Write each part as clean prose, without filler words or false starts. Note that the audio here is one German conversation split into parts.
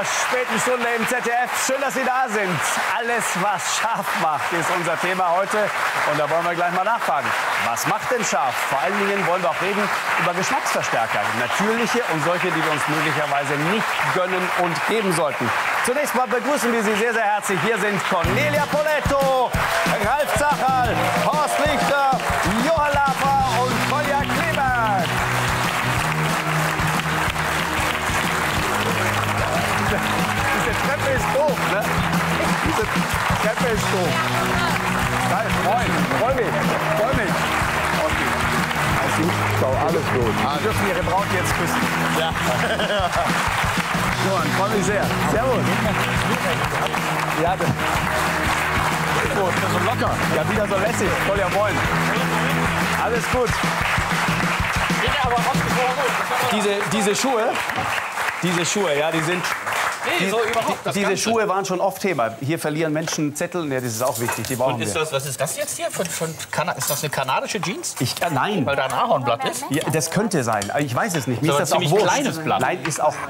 dieser späten Stunde im ZDF. Schön, dass Sie da sind. Alles, was scharf macht, ist unser Thema heute. Und da wollen wir gleich mal nachfragen. Was macht denn scharf? Vor allen Dingen wollen wir auch reden über Geschmacksverstärker. Natürliche und solche, die wir uns möglicherweise nicht gönnen und geben sollten. Zunächst mal begrüßen wir Sie sehr, sehr herzlich. Hier sind Cornelia Poletto, Ralf Zacherl, Horst Lichter, Johann Lafer und Kolja Kleberg. Diese Treppe ist doof, ne? Diese Treppe ist doof. Ralf, moin. Freu mich. Okay. Alles gut? So, alles gut. Sie dürfen Ihre Braut jetzt küssen. Ja. Johann, freue mich sehr. Servus. Ja, das gut. So locker. Ja, wieder so lässig. Kolja, moin. Alles gut. Diese Schuhe, ja, die sind... Diese Schuhe waren schon oft Thema. Hier verlieren Menschen Zettel. Ja, das ist auch wichtig. Die brauchen wir. Was ist das jetzt hier? Ist das eine kanadische Jeans? Nein. Weil da ein Ahornblatt ist? Ja, das könnte sein. Ich weiß es nicht. Mir ist das ein auch wurscht. kleines Blatt. Nein, ist auch...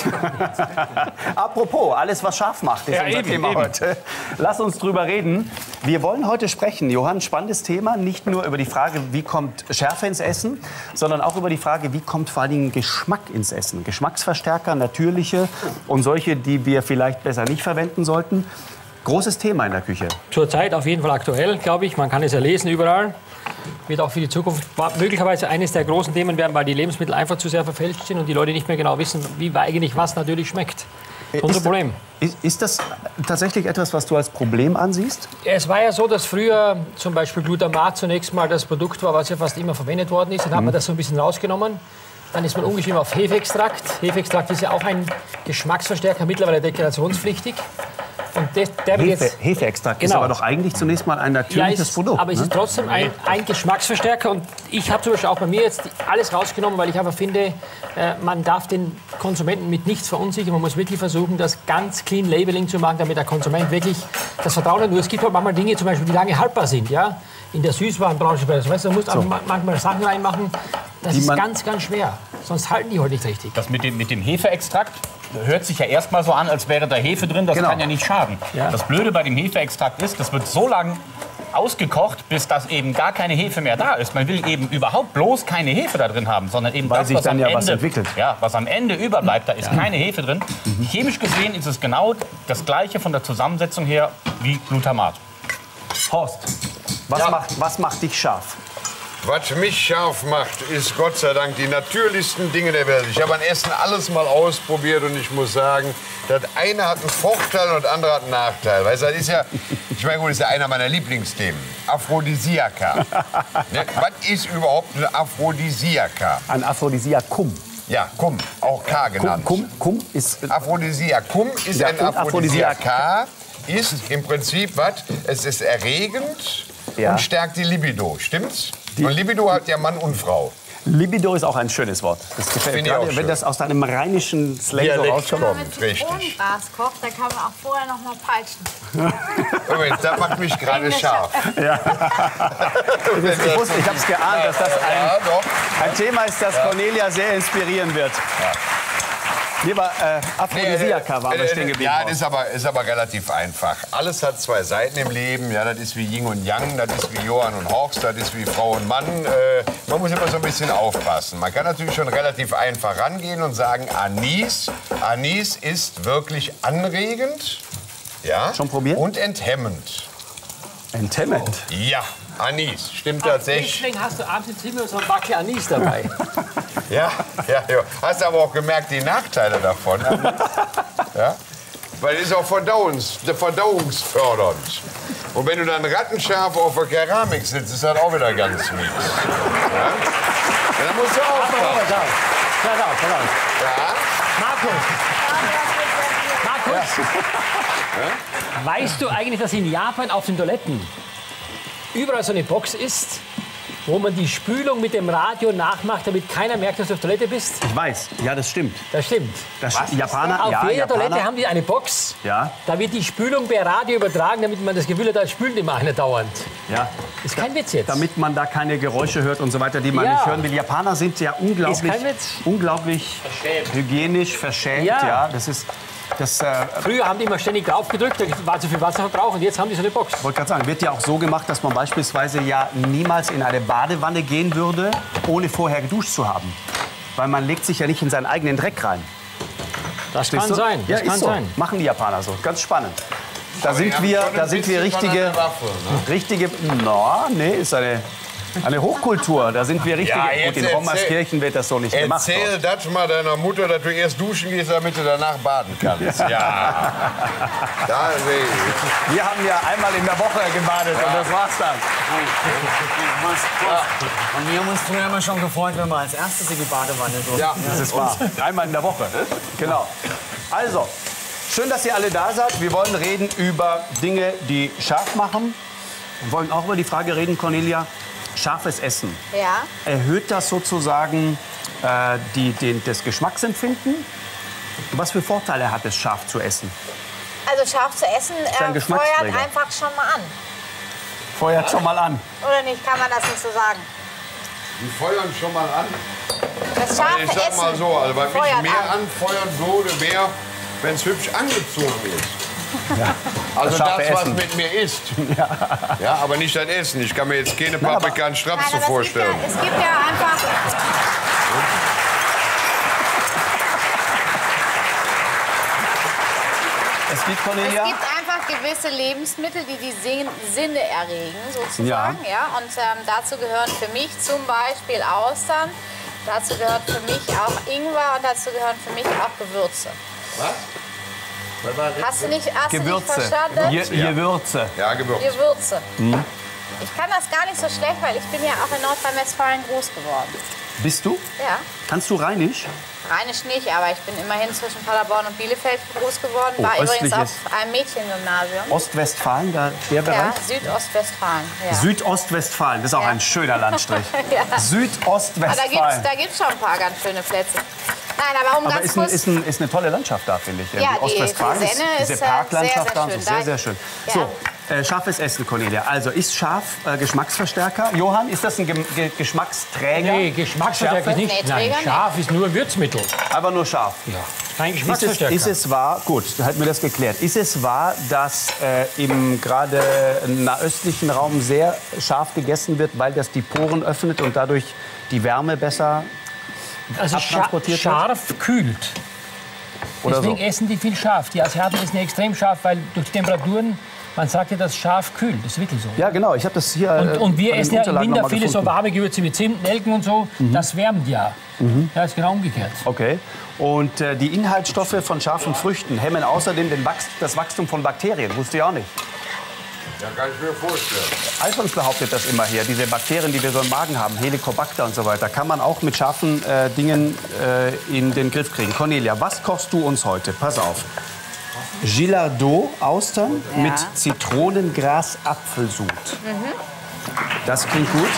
Apropos, alles, was scharf macht, ist unser Thema heute. Lass uns drüber reden. Wir wollen heute sprechen, Johann, spannendes Thema. Nicht nur über die Frage, wie kommt Schärfe ins Essen, sondern auch über die Frage, wie kommt vor allen Dingen Geschmack ins Essen. Geschmacksverstärker, natürliche und solche, die wir vielleicht besser nicht verwenden sollten. Großes Thema in der Küche. Zurzeit auf jeden Fall aktuell, glaube ich. Man kann es ja lesen überall. Wird auch für die Zukunft möglicherweise eines der großen Themen werden, weil die Lebensmittel einfach zu sehr verfälscht sind und die Leute nicht mehr genau wissen, wie eigentlich was natürlich schmeckt. Das ist unser Problem. Ist das tatsächlich etwas, was du als Problem ansiehst? Es war ja so, dass früher zum Beispiel Glutamat zunächst mal das Produkt war, was ja fast immer verwendet worden ist. Dann hat man das so ein bisschen rausgenommen. Dann ist man umgeschrieben auf Hefeextrakt. Hefeextrakt ist ja auch ein Geschmacksverstärker, mittlerweile deklarationspflichtig. Und Hefeextrakt ist aber doch eigentlich zunächst mal ein natürliches Produkt. Aber es ist trotzdem ein Geschmacksverstärker. Und ich habe zum Beispiel auch bei mir jetzt alles rausgenommen, weil ich einfach finde, man darf den Konsumenten mit nichts verunsichern. Man muss wirklich versuchen, das ganz clean Labeling zu machen, damit der Konsument wirklich das Vertrauen hat. Nur es gibt halt manchmal Dinge, zum Beispiel, die lange haltbar sind. Ja? In der Süßwarenbranche, weißt du, musst manchmal Sachen reinmachen. Das ist ganz, ganz schwer. Sonst halten die heute nicht richtig. Das mit dem Hefeextrakt hört sich ja erstmal so an, als wäre da Hefe drin. Das kann ja nicht schaden. Ja. Das Blöde bei dem Hefeextrakt ist, das wird so lange ausgekocht, bis das eben gar keine Hefe mehr da ist. Man will eben überhaupt bloß keine Hefe da drin haben, sondern eben weil das, was am Ende, was am Ende überbleibt, da ist keine Hefe drin. Chemisch gesehen ist es genau das Gleiche von der Zusammensetzung her wie Glutamat. Horst, was macht dich scharf? Was mich scharf macht, ist Gott sei Dank die natürlichsten Dinge der Welt. Ich habe an Essen alles mal ausprobiert und ich muss sagen, das eine hat einen Vorteil und das andere hat einen Nachteil. Weißt du, das ist ja, ich meine, gut, das ist ja einer meiner Lieblingsthemen. Aphrodisiaka. Ne? Was ist überhaupt ein Aphrodisiaka? Ein Aphrodisiakum. Ja, Kum, auch K genannt. Kum ist... Aphrodisiakum ist ein Aphrodisiaka. Ist im Prinzip was, es ist erregend und stärkt die Libido, stimmt's? Und Libido hat ja Mann und Frau. Libido ist auch ein schönes Wort. Das gefällt mir gerade, wenn das aus deinem rheinischen Slang so rauskommt. Wenn man mit Zitronengras kocht, dann kann man auch vorher noch mal peitschen. Übrigens, das macht mich gerade scharf. Ja. Ich habe es geahnt, dass das ein Thema ist, das Cornelia sehr inspirieren wird. Ja. Lieber Aphrodisiaka waren wir stehen geblieben. Ja, das ist aber relativ einfach. Alles hat zwei Seiten im Leben. Ja, das ist wie Yin und Yang, das ist wie Johann und Horst, das ist wie Frau und Mann. Man muss immer so ein bisschen aufpassen. Man kann natürlich schon relativ einfach rangehen und sagen, Anis. Anis ist wirklich anregend. Ja, schon probiert? Und enthemmend. Enthemmend? Ja. Anis, stimmt tatsächlich. Deswegen hast du abends immer so ein Backe Anis dabei. Ja. Hast aber auch gemerkt, die Nachteile davon. Ja? Weil es ist auch verdauungsfördernd. Und wenn du dann rattenscharf auf der Keramik sitzt, ist das auch wieder ganz mies. Ja? Dann musst du aufpassen. Ja? Markus. Ja? Weißt du eigentlich, dass in Japan auf den Toiletten überall so eine Box ist, wo man die Spülung mit dem Radio nachmacht, damit keiner merkt, dass du auf Toilette bist? Ich weiß, ja, das stimmt. Das stimmt. Japaner, auf jeder Toilette haben die eine Box. Ja. Da wird die Spülung per Radio übertragen, damit man das Gefühl hat, da spült immer einer dauernd. Ja. Ist kein Witz jetzt. Damit man da keine Geräusche hört und so weiter, die man nicht hören will. Japaner sind ja unglaublich hygienisch, verschämt. Ja, das ist Früher haben die immer ständig draufgedrückt, da war zu viel Wasserverbrauch und jetzt haben die so eine Box. Ich wollte gerade sagen, wird ja auch so gemacht, dass man beispielsweise ja niemals in eine Badewanne gehen würde, ohne vorher geduscht zu haben. Weil man legt sich ja nicht in seinen eigenen Dreck rein. Das kann sein. Ja, Das kann ist so. sein. Machen die Japaner so. Ganz spannend. Da sind wir richtige, ist eine Hochkultur. Da sind wir richtige. Ja, Gut, in Rommerskirchen wird das so nicht gemacht. Erzähl das mal deiner Mutter, dass du erst duschen gehst, damit du danach baden kannst. Ja. Da sehe ich. Wir haben ja einmal in der Woche gebadet und das war's dann. Und wir haben uns früher immer schon gefreut, wenn wir als erstes in die Badewanne durften. Ja, das ist wahr. Einmal in der Woche. Genau. Also, schön, dass ihr alle da seid. Wir wollen reden über Dinge, die scharf machen. Wir wollen auch über die Frage reden, Cornelia, scharfes Essen. Ja. Erhöht das sozusagen das Geschmacksempfinden? Was für Vorteile hat es, scharf zu essen? Also scharf zu essen ein feuert Geschmacksträger. einfach schon mal an. Feuert schon mal an. Oder nicht? Kann man das nicht so sagen? Die feuern schon mal an. Das scharfe Ich sag mal Essen so, also bei mich feuert mehr an. anfeuern würde, mehr, wenn es hübsch angezogen ist. Ja. Also Das scharfe das, was Essen. mit mir ist. Ja, aber nicht das Essen. Ich kann mir jetzt keine aber- Paprika und Straps so Nein, aber vorstellen. es gibt ja einfach... Es gibt, Es Cornelia? gibt einfach gewisse Lebensmittel, die die Sinne erregen, sozusagen. Ja. Und dazu gehören für mich zum Beispiel Austern, dazu gehört für mich auch Ingwer und dazu gehören für mich auch Gewürze. Was? Hast du nicht Gewürze. verstanden? Gewürze. Ja, Gewürz. Gewürze. Ich kann das gar nicht so schlecht, weil ich bin ja auch in Nordrhein-Westfalen groß geworden. Bist du? Ja. Kannst du Rheinisch? Rheinisch nicht, aber ich bin immerhin zwischen Paderborn und Bielefeld groß geworden. Oh, War übrigens östliches. auf einem Mädchengymnasium. Ostwestfalen, der Ja, Bereich? Südostwestfalen. Ja. Südostwestfalen, das ist auch Ja. ein schöner Landstrich. Ja. Aber Südostwestfalen. da gibt's schon ein paar ganz schöne Plätze. Nein, aber Aber ganz ist, kurz... ist eine tolle Landschaft da, finde ich. Ja, Die Ostwestfalen die Senne diese ist, Parklandschaft sehr, da, sehr und so, schön. sehr, sehr schön. Ja. So, scharfes Essen, Cornelia. Also, ist scharf Geschmacksverstärker? Johann, ist das ein Geschmacksträger? Nee, Geschmacksverstärker ist Nee, nicht. Träger Nein, nicht. scharf ist nur Würzmittel. Aber nur scharf. Ja. Kein Ist Geschmacksverstärker. es wahr, gut, da hat mir das geklärt. Ist es wahr, dass im gerade nahöstlichen Raum sehr scharf gegessen wird, weil das die Poren öffnet und dadurch die Wärme besser Also abtransportiert wird? scharf kühlt. oder Deswegen so? essen die viel scharf. Die Asiaten essen ja extrem scharf, weil durch die Temperaturen, man sagt ja, dass scharf kühlt. Das ist wirklich so. Ja, genau. Ich habe das hier. Und wir bei den essen ja im Unterlagen Winter noch mal viele so gefunden. warme Gewürze wie Zimt, Nelken und so. Das wärmt ja. Ja, ist genau umgekehrt. Okay. Und die Inhaltsstoffe von scharfen Früchten hemmen außerdem das Wachstum von Bakterien. Wusste ich auch nicht. Ja, kann ich mir vorstellen. Alfons behauptet das immer hier. Diese Bakterien, die wir so im Magen haben, Helicobacter und so weiter, kann man auch mit scharfen Dingen in den Griff kriegen. Cornelia, was kochst du uns heute? Pass auf. Gilardeau Austern mit Zitronengras Apfelsud. Das klingt gut.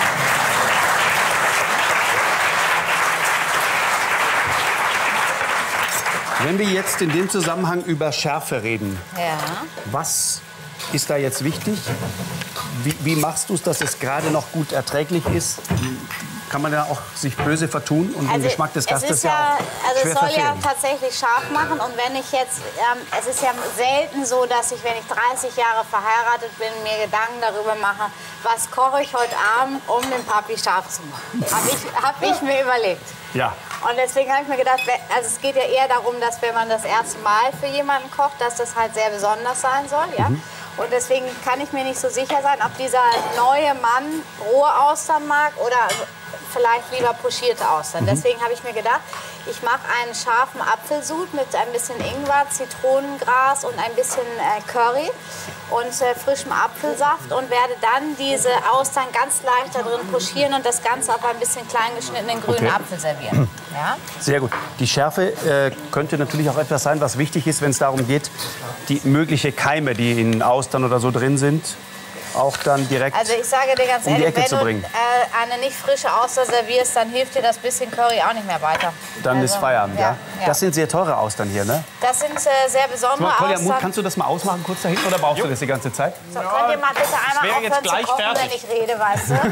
Wenn wir jetzt in dem Zusammenhang über Schärfe reden, Ja. was ist da jetzt wichtig? Wie machst du es, dass es gerade noch gut erträglich ist? Kann man ja auch sich böse vertun und den Geschmack des Gastes es ist ja, auch schwer es soll ja verfehlen? tatsächlich scharf machen. Und wenn ich jetzt, es ist ja selten so, dass ich, wenn ich 30 Jahre verheiratet bin, mir Gedanken darüber mache, was koche ich heute Abend, um den Papi scharf zu machen. Hab ich mir überlegt. Ja. Und deswegen habe ich mir gedacht, also es geht ja eher darum, dass wenn man das erste Mal für jemanden kocht, dass das halt sehr besonders sein soll. Ja? Und deswegen kann ich mir nicht so sicher sein, ob dieser neue Mann rohe Austern mag oder vielleicht lieber pochierte Austern. Deswegen habe ich mir gedacht, ich mache einen scharfen Apfelsud mit ein bisschen Ingwer, Zitronengras und ein bisschen Curry und frischem Apfelsaft und werde dann diese Austern ganz leicht da drin pochieren und das Ganze auf ein bisschen klein geschnittenen grünen Apfel servieren. Ja? Sehr gut. Die Schärfe könnte natürlich auch etwas sein, was wichtig ist, wenn es darum geht, die mögliche Keime, die in Austern oder so drin sind, auch dann direkt Also ich sage dir ganz um die ehrlich, Ecke wenn zu du bringen. eine nicht frische Auster servierst, dann hilft dir das bisschen Curry auch nicht mehr weiter. Dann ist Feierabend, ja? ja. Das sind sehr teure Austern hier, ne? Das sind sehr besondere Kolja, Austern. kannst du das mal ausmachen kurz da hinten oder brauchst du das die ganze Zeit? So, könnt ihr mal bitte einmal wäre jetzt aufhören zu gleich kochen, fertig. wenn ich rede, weißt du?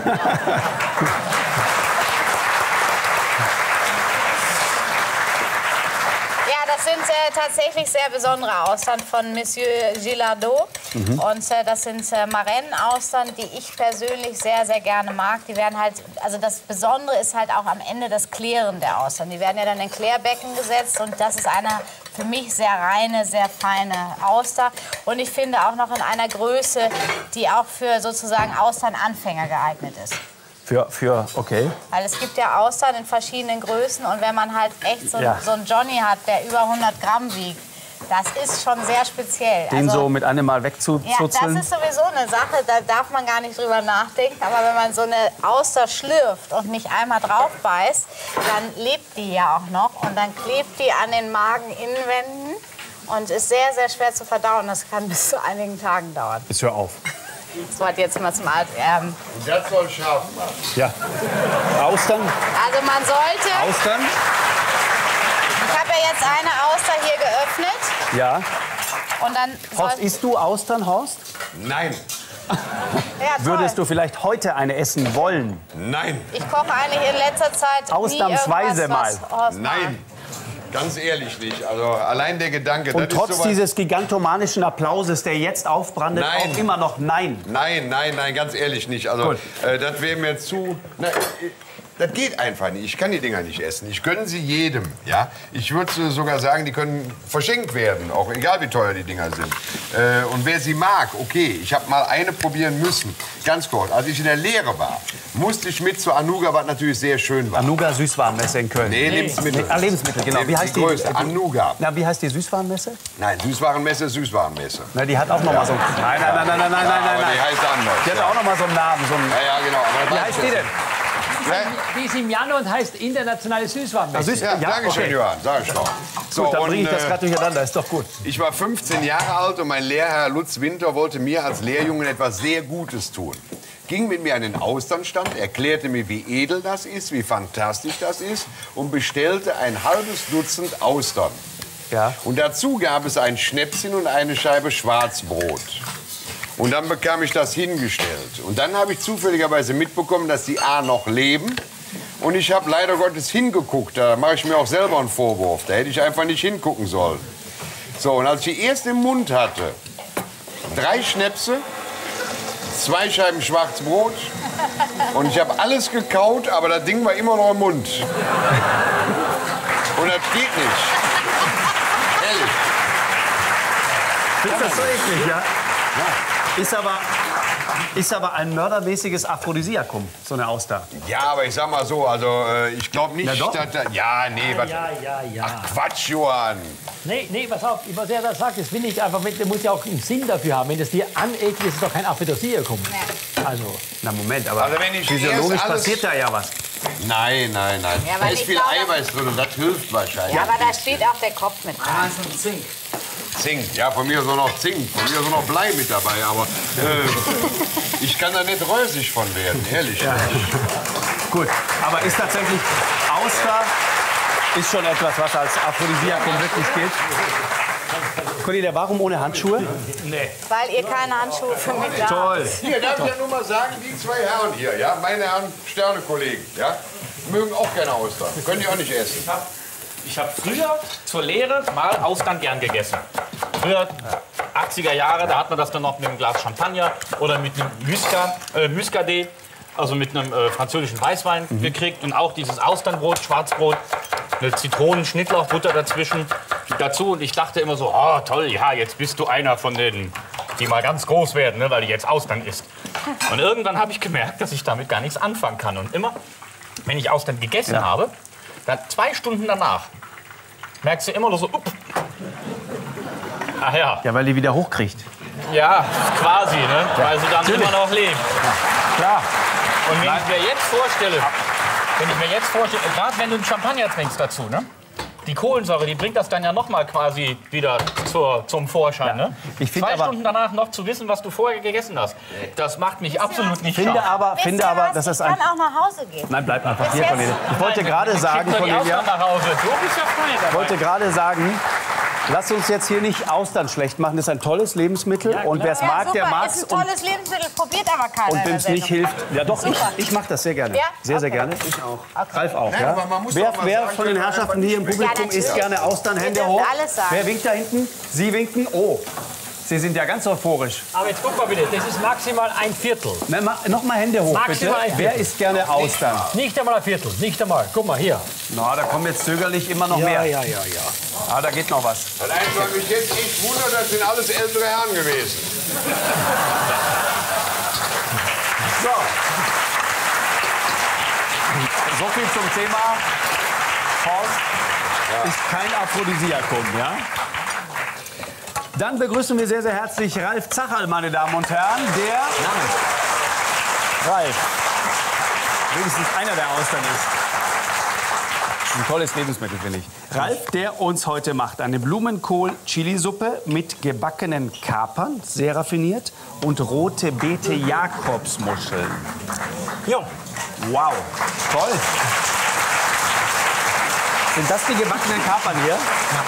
Ja, das sind tatsächlich sehr besondere Austern von Monsieur Gilardot. Und das sind Marennenaustern, die ich persönlich sehr, sehr gerne mag. Die werden halt, also das Besondere ist halt auch am Ende das Klären der Austern. Die werden ja dann in Klärbecken gesetzt und das ist eine für mich sehr reine, sehr feine Auster. Und ich finde auch noch in einer Größe, die auch für sozusagen Austernanfänger geeignet ist. Okay. Weil es gibt ja Austern in verschiedenen Größen und wenn man halt echt so einen Johnny hat, der über 100 Gramm wiegt, das ist schon sehr speziell. Den so mit einem Mal wegzuzuzeln? Ja, das ist sowieso eine Sache, da darf man gar nicht drüber nachdenken. Aber wenn man so eine Auster schlürft und nicht einmal drauf beißt, dann lebt die ja auch noch und dann klebt die an den Mageninnenwänden und ist sehr, sehr schwer zu verdauen. Das kann bis zu einigen Tagen dauern. Jetzt hör auf. So, jetzt mal zum Und das soll scharf machen. Ja. Austern? Also man sollte... Austern? Ich habe ja jetzt eine Auster hier geöffnet. Ja. Und dann Horst, isst du Austern, Horst? Nein. Ja, toll. Würdest du vielleicht heute eine essen wollen? Nein. Ich koche eigentlich in letzter Zeit Ausnahmsweise nie irgendwas, was Horst mag. Nein. Ganz ehrlich nicht. Also allein der Gedanke. Und das trotz ist sowas, dieses gigantomanischen Applauses, der jetzt aufbrandet, Nein. auch immer noch nein. Nein, ganz ehrlich nicht. Also das wäre mir zu... Das geht einfach nicht. Ich kann die Dinger nicht essen. Ich gönne sie jedem. Ja? Ich würde sogar sagen, die können verschenkt werden, auch egal wie teuer die Dinger sind. Und wer sie mag, okay. Ich habe mal eine probieren müssen. Ganz kurz. Als ich in der Lehre war, musste ich mit zur Anuga, was natürlich sehr schön war. Anuga Süßwarenmesse in Köln. Nee, Lebensmittel. Lebensmittel, genau. Wie heißt die? Größte, Anuga. Na, wie heißt die Süßwarenmesse? Nein, Süßwarenmesse. Na, die hat auch noch mal so einen... Nein. Aber die heißt anders. Die hat auch noch mal so einen Namen. Ja, genau. Aber Wie heißt die denn? Die ist im Januar und heißt Internationale Süßwarenmesse. Ja, danke schön, Johann. Sag ich doch. So, Gut, dann und, bringe ich das gerade durcheinander. Ist doch gut. Ich war 15 Jahre alt und mein Lehrherr Lutz Winter wollte mir als Lehrjungen etwas sehr Gutes tun. Ging mit mir an den Austernstand, erklärte mir, wie edel das ist, wie fantastisch das ist und bestellte ein halbes Dutzend Austern. Ja. Und dazu gab es ein Schnäpschen und eine Scheibe Schwarzbrot. Und dann bekam ich das hingestellt. Und dann habe ich zufälligerweise mitbekommen, dass die A noch leben. Und ich habe leider Gottes hingeguckt. Da mache ich mir auch selber einen Vorwurf. Da hätte ich einfach nicht hingucken sollen. So, und als ich die erst im Mund hatte, 3 Schnäpse, 2 Scheiben Schwarzbrot. Und ich habe alles gekaut, aber das Ding war immer noch im Mund. Und das geht nicht. Ehrlich. Findest du das so eklig, ja? Ist aber ein mördermäßiges Aphrodisiakum, so eine Auster. Ja, aber ich sag mal so, also ich glaube nicht, Na doch. dass da... Ja, nee, was... Ja. Ach, Quatsch, Johann. Nee, pass auf, was er da sagt, das finde ich einfach, der muss ja auch einen Sinn dafür haben. Wenn das dir anekelt, ist es doch kein Aphrodisiakum. Also, Na Moment, aber Also wenn ich physiologisch erst alles- passiert da ja was. Nein. Ja, Da weil ist ich viel glaube- Eiweiß drin und das hilft wahrscheinlich. Ja, aber da steht auch der Kopf mit dran. Zink, ja, von mir ist auch noch Zink, von mir ist auch noch Blei mit dabei, aber ich kann da nicht rösig von werden, ehrlich. Gut, aber ist tatsächlich Auster ist schon etwas, was als Aphrodisiakum wirklich gilt. Cornelia, warum ohne Handschuhe? Weil ihr keine Handschuhe für mich habt. Toll. Hier, darf ich ja nur mal sagen, die 2 Herren hier, ja, meine Herren Sternekollegen, ja, mögen auch keine Austern. Können die auch nicht essen. Ich habe früher zur Lehre mal Austern gern gegessen. Früher, 80er Jahre, da hat man das dann noch mit einem Glas Champagner oder mit einem Muscadet, also mit einem französischen Weißwein gekriegt. Und auch dieses Austernbrot, Schwarzbrot, eine Zitronen-Schnittlauchbutter dazwischen dazu. Und ich dachte immer so, oh toll, ja, jetzt bist du einer von denen, die mal ganz groß werden, ne, weil du jetzt Austern isst. Und irgendwann habe ich gemerkt, dass ich damit gar nichts anfangen kann. Und immer, wenn ich Austern gegessen habe, dann 2 Stunden danach merkst du immer nur so, ach ja, Ja, weil die wieder hochkriegt. ja, quasi, ne? Weil sie dann immer noch lebt. Klar. Und wenn ich mir jetzt vorstelle, gerade wenn du einen Champagner trinkst dazu, ne? Die Kohlensäure, die bringt das dann ja noch mal quasi wieder zum Vorschein, ne? Ich finde 2 aber- Stunden danach noch zu wissen, was du vorher gegessen hast, das macht mich absolut nicht Finde scharf. aber, das ist ich ein... kann auch nach Hause gehen. Nein, bleib einfach hier, jetzt- Cornelia. Ich wollte gerade sagen, Schick doch die Cornelia, Austern nach Hause. Du bist ja frei ich dabei. wollte gerade sagen, Lass uns jetzt hier nicht Austern schlecht machen. Das ist ein tolles Lebensmittel. Ja, und wer es mag, der mag es. Ist ein tolles Lebensmittel, probiert aber keiner. Und wenn es nicht hilft, ja doch, ich mache das sehr gerne. Ja? Sehr, sehr Okay. gerne. Ich auch. Ralf auch, Ja, ja? aber man muss doch mal Wer sagen von den können, Herrschaften was hier im nicht Publikum schmeckt. isst gerne Austern? Ihr Hände dürft hoch. alles sagen. Wer winkt da hinten? Sie winken. Oh, Sie sind ja ganz euphorisch. Aber jetzt guck mal bitte, das ist maximal ein Viertel. Noch mal Hände hoch, bitte. Maximal ein Wer Viertel. isst gerne Austern? Nicht einmal ein Viertel, nicht einmal. Guck mal, hier. Na, da kommen jetzt zögerlich immer noch mehr. ja. Ah, da geht noch was. Das Einzige, was mich jetzt echt wundert, das sind alles ältere Herren gewesen. So. So viel zum Thema. Faust ist kein Aphrodisiakum, ja? Dann begrüßen wir sehr, sehr herzlich Ralf Zacherl, meine Damen und Herren. Der Ralf, wenigstens einer der Austern ist. Ein tolles Lebensmittel, finde ich. Ralf, der uns heute macht eine Blumenkohl-Chilisuppe mit gebackenen Kapern, sehr raffiniert, und rote Beete Jakobsmuscheln. Ja. Wow, toll. Sind das die gebackenen Kapern hier? Ja.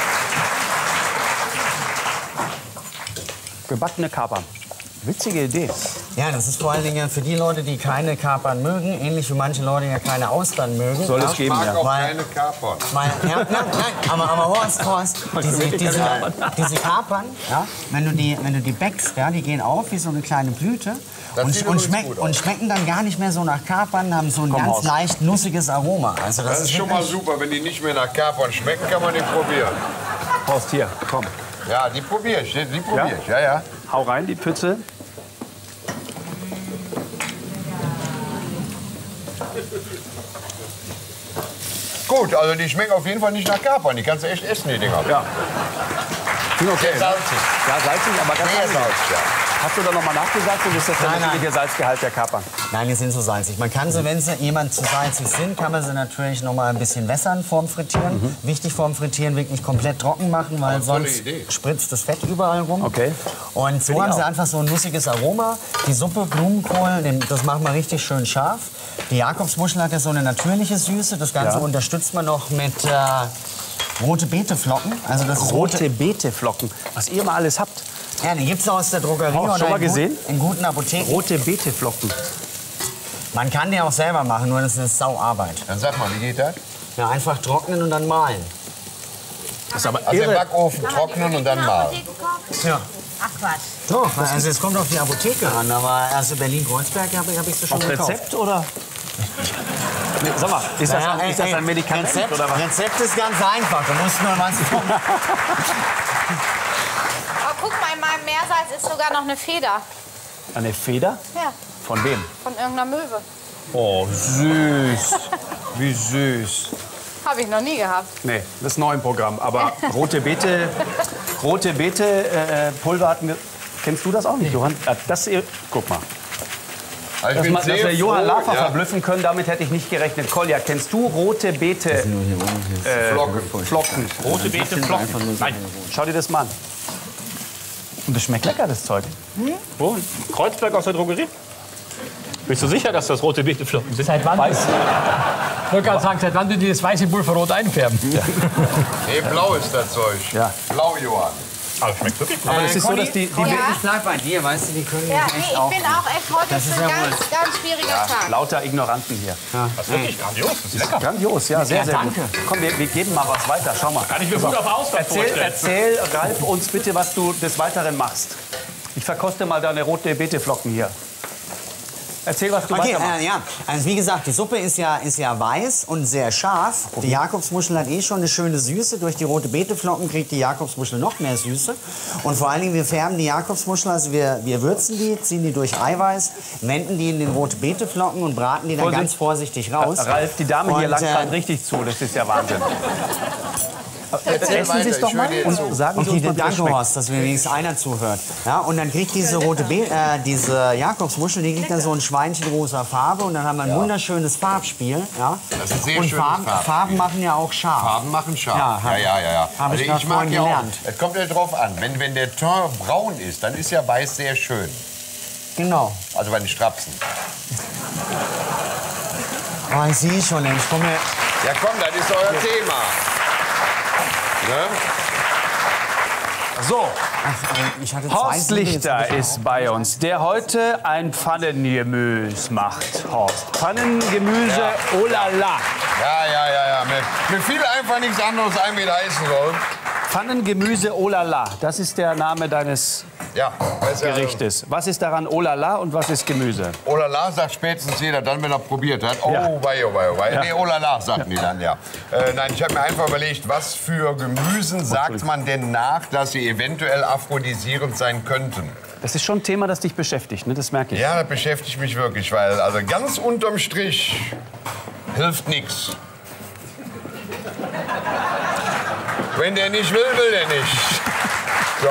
Gebackene Kapern. Witzige Idee. Ja, das ist vor allen Dingen für die Leute, die keine Kapern mögen, ähnlich wie manche Leute ja keine Austern mögen. Soll es Ich geben, mag ja. auch Weil- keine Kapern. Nein, aber Horst, diese Kapern, ja, wenn du die backst, ja, die gehen auf wie so eine kleine Blüte Das sieht übrigens gut aus. und schmecken dann gar nicht mehr so nach Kapern, haben so ein ganz Horst. leicht nussiges Aroma. Also Das ist schon mal wirklich- super. Wenn die nicht mehr nach Kapern schmecken, kann man die probieren. Horst, hier, komm. Ja, die probiere ich. Die probiere ich. Ja. Hau rein, die Pfütze. Gut, also die schmecken auf jeden Fall nicht nach Kapern. Die kannst du echt essen, die Dinger. Ja. Okay, Sehr salzig. Ja, salzig, aber ganz Sehr angenehm. salzig, ja. Hast du da noch mal nachgesagt oder ist das der Nein, natürliche Salzgehalt der Kapern? Nein, die sind so salzig. Man kann sie, wenn sie jemand zu salzig sind, kann man sie natürlich noch mal ein bisschen wässern vorm Frittieren. Wichtig vorm Frittieren wirklich komplett trocken machen, weil tolle sonst Idee. spritzt das Fett überall rum. Okay. Und so haben sie einfach so ein nussiges Aroma. Die Suppe, Blumenkohl, das machen wir richtig schön scharf. Die Jakobsmuschel hat ja so eine natürliche Süße. Das Ganze Ja. unterstützt man noch mit rote Beeteflocken. Also das ist Rote Beeteflocken. Was ihr mal alles habt. Ja, die gibt's aus der Drogerie Hast du oder schon mal in, gesehen? in guten Apotheken. Rote Beeteflocken. Man kann die auch selber machen, nur das ist eine Sauarbeit. Dann sag mal, wie geht das? Ja, einfach trocknen und dann mahlen. Das ist aber Also im irre. Backofen trocknen und dann mal. Ja. Ach Quatsch. Doch, also es kommt auf die Apotheke an, aber erst in Berlin-Kreuzberg hab ich sie schon Auf gekauft. Rezept oder? Nee, sag mal, ist das, ist das ein Medikament Rezept, oder was? Rezept ist ganz einfach, du musst nur was tun. Aber guck mal, in meinem Meersalz ist sogar noch eine Feder. Eine Feder? Ja, Von wem? von irgendeiner Möwe. Oh, süß. Wie süß. Habe ich noch nie gehabt. Nee, das ist neu im Programm. Aber rote Beete, Pulver hatten wir. Kennst du das auch nicht, Johann? Das, guck mal. Also Dass, ich bin dass sehr wir Johann froh, Lafer ja. verblüffen können, damit hätte ich nicht gerechnet. Kolja, kennst du rote Beete Flocken? Rote Beete, Flocken. Nein. Schau dir das mal an. Und das schmeckt lecker, das Zeug. Wo? Kreuzberg aus der Drogerie? Bist du sicher, dass das rote Beete, Flocken sind? Seit wann? Weiß. Ich wollte gerade sagen, seit wann du dir das weiße Pulverrot einfärben? Nee, blau ist das Zeug. Ja. Blau, Johann. Aber schmeckt wirklich gut. Aber es ist so, dass die Ja. Ich bleib bei dir, weißt du, die können Ja, echt nee, ich auch. bin auch echt heute Das ist ist ein ja ganz, ganz schwieriger Tag. lauter Ignoranten hier. Das ist wirklich grandios. Das ist lecker. Grandios, ja, sehr, Ja, sehr gut. danke. Komm, wir geben mal was weiter. Schau mal. Kann ich mir gut auf Austern vorstellen. Erzähl, Ralf, uns bitte, was du des Weiteren machst. Ich verkoste mal deine rote Beeteflocken hier. Erzähl, was du Okay, weitermachst. ja. Also wie gesagt, die Suppe ist ja weiß und sehr scharf. Die Jakobsmuschel hat eh schon eine schöne Süße. Durch die rote Beeteflocken kriegt die Jakobsmuschel noch mehr Süße. Und vor allen Dingen, wir färben die Jakobsmuschel, also wir würzen die, ziehen die durch Eiweiß, wenden die in den rote Beeteflocken und braten die dann Vorsicht. ganz vorsichtig raus. Ralf, die Dame hier Und, langt gerade richtig zu. Das ist ja Wahnsinn. Erzähl Essen Sie es weiter, doch ich mal höre dir und zu. sagen Sie uns Okay, mal, wie das danke schmeckt. Horst, dass mir wenigstens einer zuhört. Ja, und dann kriegt diese diese Jakobsmuschel, die kriegt dann so ein schweinchenrosa Farbe und dann haben wir ein wunderschönes Farbspiel. Ja. Das ist ein sehr und schönes Farben, Farbspiel. Farben machen ja auch scharf. Farben machen scharf. Ja, Ja. hab ich Also grad ich mag vorhin ja auch, gelernt. es kommt ja drauf an, wenn der Teint braun ist, dann ist ja weiß sehr schön. Genau. Also bei den Strapsen. Oh, ich sehe schon, ich komme. Ja komm, das ist euer Thema. Ne? So, Ich hatte Horst Siege, jetzt Lichter hab ich ist bei uns, der heute ein Pfannengemüse macht. Horst, Pfannengemüse, oh la la. Ja. Mir fiel einfach nichts anderes ein, wie das heißen soll. Pfannengemüse, oh la la. Das ist der Name deines Ja, Gerichtes. Was ist daran oh la la und was ist Gemüse? Oh la la sagt spätestens jeder dann, wenn er probiert hat. Oh, Ja. wei. Ja. Nee, oh la la sagten die dann, ja. Nein, ich habe mir einfach überlegt, was für Gemüsen sagt man denn nach, dass sie eventuell aphrodisierend sein könnten? Das ist schon ein Thema, das dich beschäftigt, ne? Das merke ich. Ja, das beschäftigt mich wirklich, weil also ganz unterm Strich hilft nichts. Wenn der nicht will, will der nicht. So.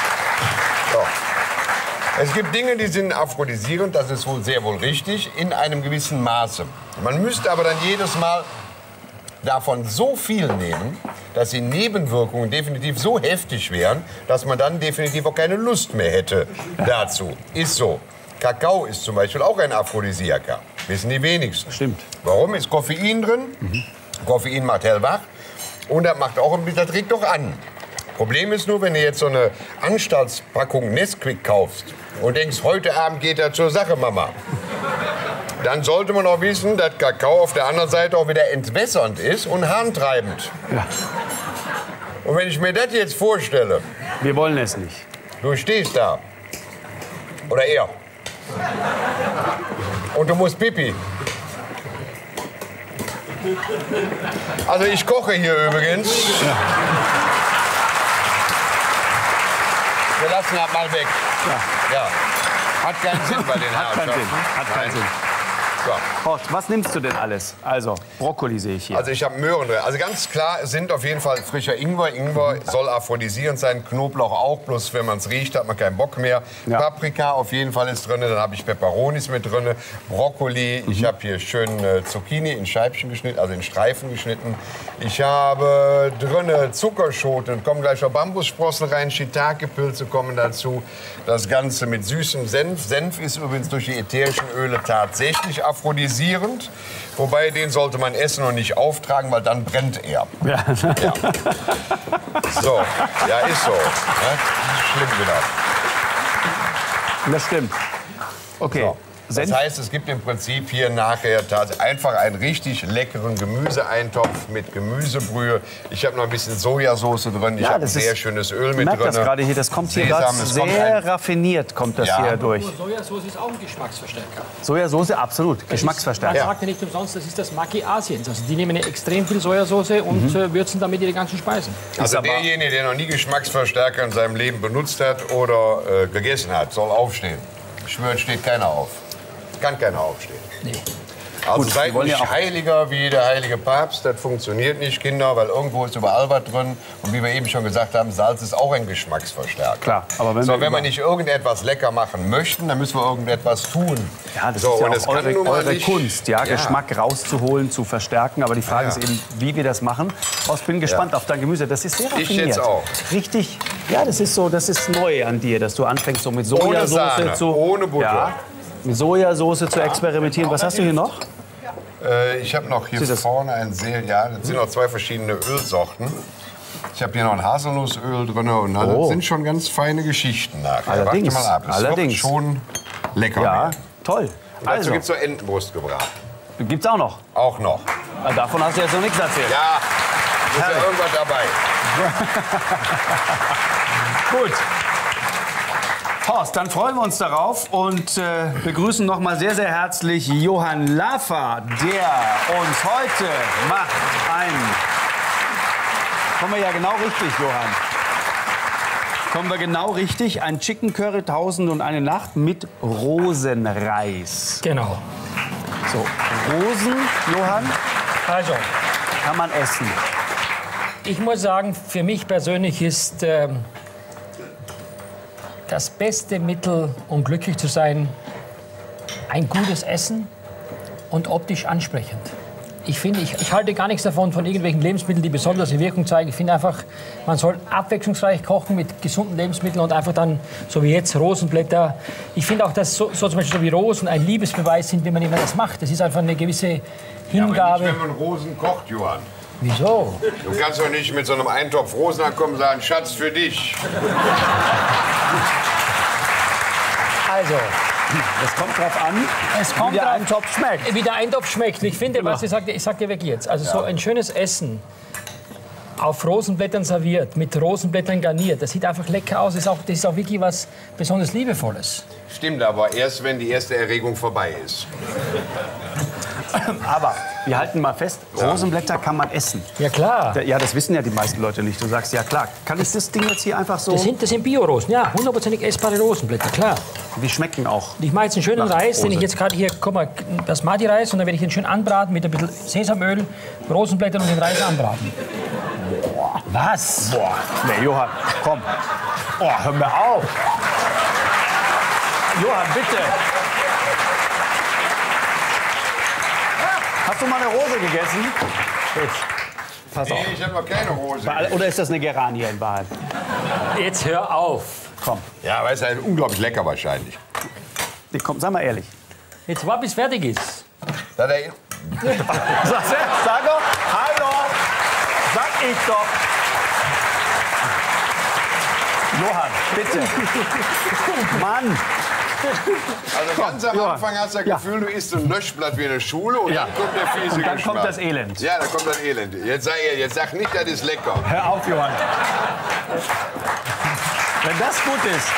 Es gibt Dinge, die sind aphrodisierend, das ist wohl sehr wohl richtig, in einem gewissen Maße. Man müsste aber dann jedes Mal davon so viel nehmen, dass die Nebenwirkungen definitiv so heftig wären, dass man dann definitiv auch keine Lust mehr hätte dazu. Ist so. Kakao ist zum Beispiel auch ein Aphrodisiaker. Wissen die wenigsten. Stimmt. Warum? Ist Koffein drin? Koffein macht hellwach und das macht auch, das regt doch an. Problem ist nur, wenn du jetzt so eine Anstaltspackung Nesquik kaufst und denkst, heute Abend geht er zur Sache, Mama. Dann sollte man auch wissen, dass Kakao auf der anderen Seite auch wieder entwässernd ist und harntreibend. Ja. Und wenn ich mir das jetzt vorstelle, Wir wollen es nicht. du stehst da, oder er, und du musst pipi. Also ich koche hier übrigens. Wir lassen das mal weg. Ja. Hat keinen Sinn bei den Hat keinen Herrschaften. Sinn. Hat keinen Sinn. So. Horst, was nimmst du denn alles? Also, Brokkoli sehe ich hier. Also ich habe Möhren drin. Also ganz klar sind auf jeden Fall frischer Ingwer. Ingwer soll aphrodisierend sein, Knoblauch auch. Bloß wenn man es riecht, hat man keinen Bock mehr. Ja. Paprika auf jeden Fall ist drin. Dann habe ich Peperonis mit drin. Brokkoli. Ich habe hier schön Zucchini in Scheibchen geschnitten, also in Streifen geschnitten. Ich habe drin Zuckerschoten. Dann kommen gleich noch Bambussprossen rein. Shiitake-Pilze kommen dazu. Das Ganze mit süßem Senf. Senf ist übrigens durch die ätherischen Öle tatsächlich aphrodisierend. Wobei, den sollte man essen und nicht auftragen, weil dann brennt er. Ja. Ja. So, ja, ist so. Ne? Schlimm wieder. Das stimmt. Okay. So. Das Senf? heißt, es gibt im Prinzip hier nachher einfach einen richtig leckeren Gemüseeintopf mit Gemüsebrühe. Ich habe noch ein bisschen Sojasauce drin. Ich habe ein das sehr ist- schönes Öl Ich mit merke drin. das gerade hier, das kommt hier Sesam, gerade es kommt sehr raffiniert, kommt das Ja. hier durch. Sojasauce ist auch ein Geschmacksverstärker. Sojasauce, absolut, Geschmacksverstärker. Man sagt ja nicht umsonst, das ist das Maki Asiens. Also die nehmen extrem viel Sojasauce und würzen damit ihre ganzen Speisen. Also derjenige, der noch nie Geschmacksverstärker in seinem Leben benutzt hat oder gegessen hat, soll aufstehen. Ich schwöre, es steht keiner auf. Kann keiner aufstehen. Nee. Also Gut, seid wir wollen nicht ja auch- heiliger wie der heilige Papst. Das funktioniert nicht, Kinder, weil irgendwo ist überall was drin. Und wie wir eben schon gesagt haben, Salz ist auch ein Geschmacksverstärker. Klar, aber wenn wir wenn wir über- nicht irgendetwas lecker machen möchten, dann müssen wir irgendetwas tun. Ja, das so, ist ja und auch es kann nun mal eure nicht- Kunst, ja, Geschmack rauszuholen, zu verstärken. Aber die Frage Ja. ist eben, wie wir das machen. Ich bin gespannt auf dein Gemüse. Das ist sehr raffiniert. Ich jetzt auch. Richtig, ja, das ist so, das ist neu an dir, dass du anfängst so mit Ohne Sojasauce Sahne, zu... ohne Butter. Ja, mit Sojasauce zu experimentieren. Was hast du hier noch? Ich habe noch hier Siehst du das? vorne ein sehr, ja, das sind noch zwei verschiedene Ölsorten. Ich habe hier noch ein Haselnussöl drin und das Oh. sind schon ganz feine Geschichten nachher. Allerdings, Warte mal ab, es allerdings. wird schon lecker Ja, werden. toll. Und dazu Also, gibt es noch Entenbrust gebraten. gibt's auch noch. Auch noch. Davon hast du jetzt noch nichts erzählt. Ja, ist ja irgendwas dabei. Gut. Horst, dann freuen wir uns darauf und begrüßen noch mal sehr, sehr herzlich Johann Lafer, der uns heute macht kommen wir ja genau richtig, Johann. Kommen wir genau richtig, ein Chicken Curry 1001 Nacht mit Rosenreis. Genau. So, Rosen, Johann, Also, kann man essen. ich muss sagen, für mich persönlich ist das beste Mittel, um glücklich zu sein, ein gutes Essen und optisch ansprechend. Ich finde, ich halte gar nichts davon, von irgendwelchen Lebensmitteln, die besondere Wirkung zeigen. Ich finde einfach, man soll abwechslungsreich kochen mit gesunden Lebensmitteln und einfach dann, so wie jetzt, Rosenblätter. Ich finde auch, dass so zum Beispiel so wie Rosen ein Liebesbeweis sind, wenn man immer das macht. Das ist einfach eine gewisse Aber Hingabe. nicht, wenn man Rosen kocht, Johann. Wieso? Du kannst doch nicht mit so einem Eintopf Rosen ankommen und sagen, Schatz, für dich. Also, Das kommt drauf an, kommt wie der drauf- Eintopf schmeckt. wie der Eintopf schmeckt. Ich finde, was ich sag dir wirklich jetzt, also so ein schönes Essen auf Rosenblättern serviert, mit Rosenblättern garniert, das sieht einfach lecker aus. Das ist auch wirklich was besonders Liebevolles. Stimmt, aber erst, wenn die erste Erregung vorbei ist. Aber wir halten mal fest, Rosenblätter kann man essen. Ja klar. Ja, das wissen ja die meisten Leute nicht. Du sagst, ja klar, kann ich das Ding jetzt hier einfach so... Das sind Bio-Rosen, ja, 100% essbare Rosenblätter, klar. Die schmecken auch. Ich mache jetzt einen schönen Nach Reis, den ich Rose. jetzt gerade hier, guck mal, Basmati-Reis, und dann werde ich den schön anbraten mit ein bisschen Sesamöl, Rosenblättern und den Reis anbraten. Boah, was? Boah, nee, Johann, komm. Oh, hör mir auf. Johann, bitte. Hast du mal eine Rose gegessen? Jetzt. Pass auf. Nee, ich habe noch keine Rose. Oder ist das eine Geranie in Wahrheit? Jetzt hör auf. Komm, Ja, aber es ist halt unglaublich lecker wahrscheinlich. nee, komm, sag mal ehrlich. Jetzt warte, bis fertig ist. Da der Sag doch, hallo. Sag ich doch. Johann, bitte. Mann. Also ganz am Johann. Anfang hast du das Gefühl, du isst ein Löschblatt wie in der Schule und Ja. dann kommt der fiese Und dann Geschmack. kommt das Elend. Ja, dann kommt das Elend. Jetzt sag nicht, das ist lecker. Hör auf, Johann. Wenn das gut ist.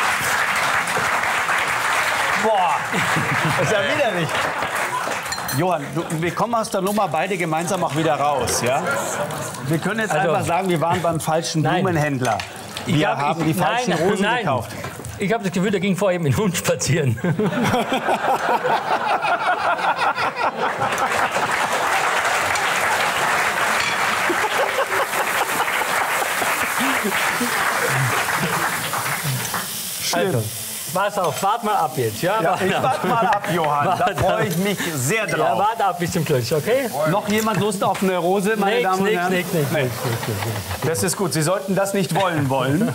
Boah, das ist ja widerlich. Johann, wir kommen aus der Nummer beide gemeinsam auch wieder raus, ja? Wir können jetzt Also- einfach sagen, wir waren beim falschen Nein. Blumenhändler. Wir haben die falschen Rosen gekauft. Ich habe das Gefühl, der ging vorher mit dem Hund spazieren. Also, pass auf, wart mal ab jetzt. Ja, Ja, wart ich ab. warte mal ab, Johann. Da Warte. freue ich mich sehr Ja, drauf. wart ab bis zum Schluss, okay? Noch jemand Lust auf eine Rose, meine Nix, Damen und nix, Herren? nix, nix, Nee. nix, Das ist gut. Sie sollten das nicht wollen.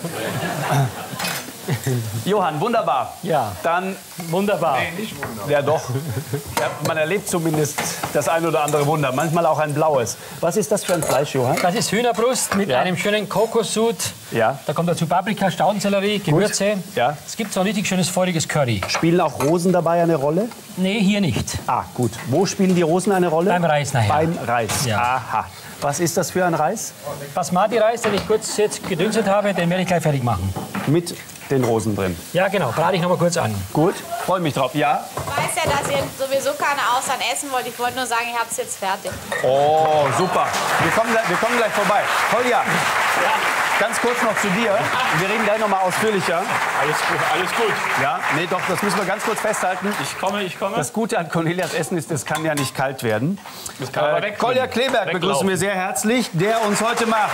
Johann, wunderbar. Ja. Dann, Wunderbar. ja doch. Ja, man erlebt zumindest das ein oder andere Wunder. Manchmal auch ein blaues. Was ist das für ein Fleisch, Johann? Das ist Hühnerbrust mit Ja. einem schönen Kokossud. Ja. Da kommt dazu Paprika, Staudensellerie, Gewürze. Ja. Es gibt so ein richtig schönes feuriges Curry. Spielen auch Rosen dabei eine Rolle? Nee, hier nicht. Ah, gut. Wo spielen die Rosen eine Rolle? Beim Reis nachher. Beim Reis. Ja. Aha. Was ist das für ein Reis? Basmati-Reis, den ich kurz jetzt gedünstet habe, den werde ich gleich fertig machen. Mit den Rosen drin. Ja, genau. Brate ich noch mal kurz an. Gut, freue mich drauf. Ja? Ich weiß ja, dass ihr sowieso keine Austern essen wollt. Ich wollte nur sagen, ich habe es jetzt fertig. Oh, super. Wir kommen gleich vorbei. Kolja, ganz kurz noch zu dir. Wir reden gleich noch mal ausführlicher. Alles gut. Ja, nee, doch, das müssen wir ganz kurz festhalten. Ich komme. Das Gute an Cornelias Essen ist, es kann ja nicht kalt werden. Das kann aber wegfliegen. Kolja Kleberg begrüßen Weglaufen. wir sehr herzlich, der uns heute macht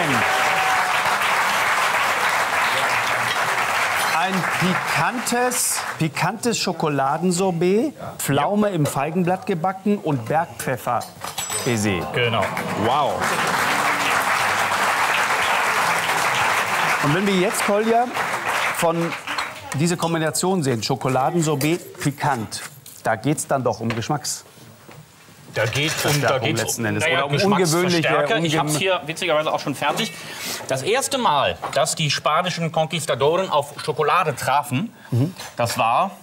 ein pikantes Schokoladensorbet, Pflaume im Feigenblatt gebacken und Bergpfeffer-Baiser. Genau. Wow. Und wenn wir jetzt, Kolja, von diese Kombination sehen, Schokoladensorbet, pikant, da geht es dann doch um Geschmacks. Da geht Verstärkung letzten Endes. Oder um Geschmacksverstärker. ungewöhnliche- Ich habe es hier witzigerweise auch schon fertig. Das erste Mal, dass die spanischen Konquistadoren auf Schokolade trafen, das war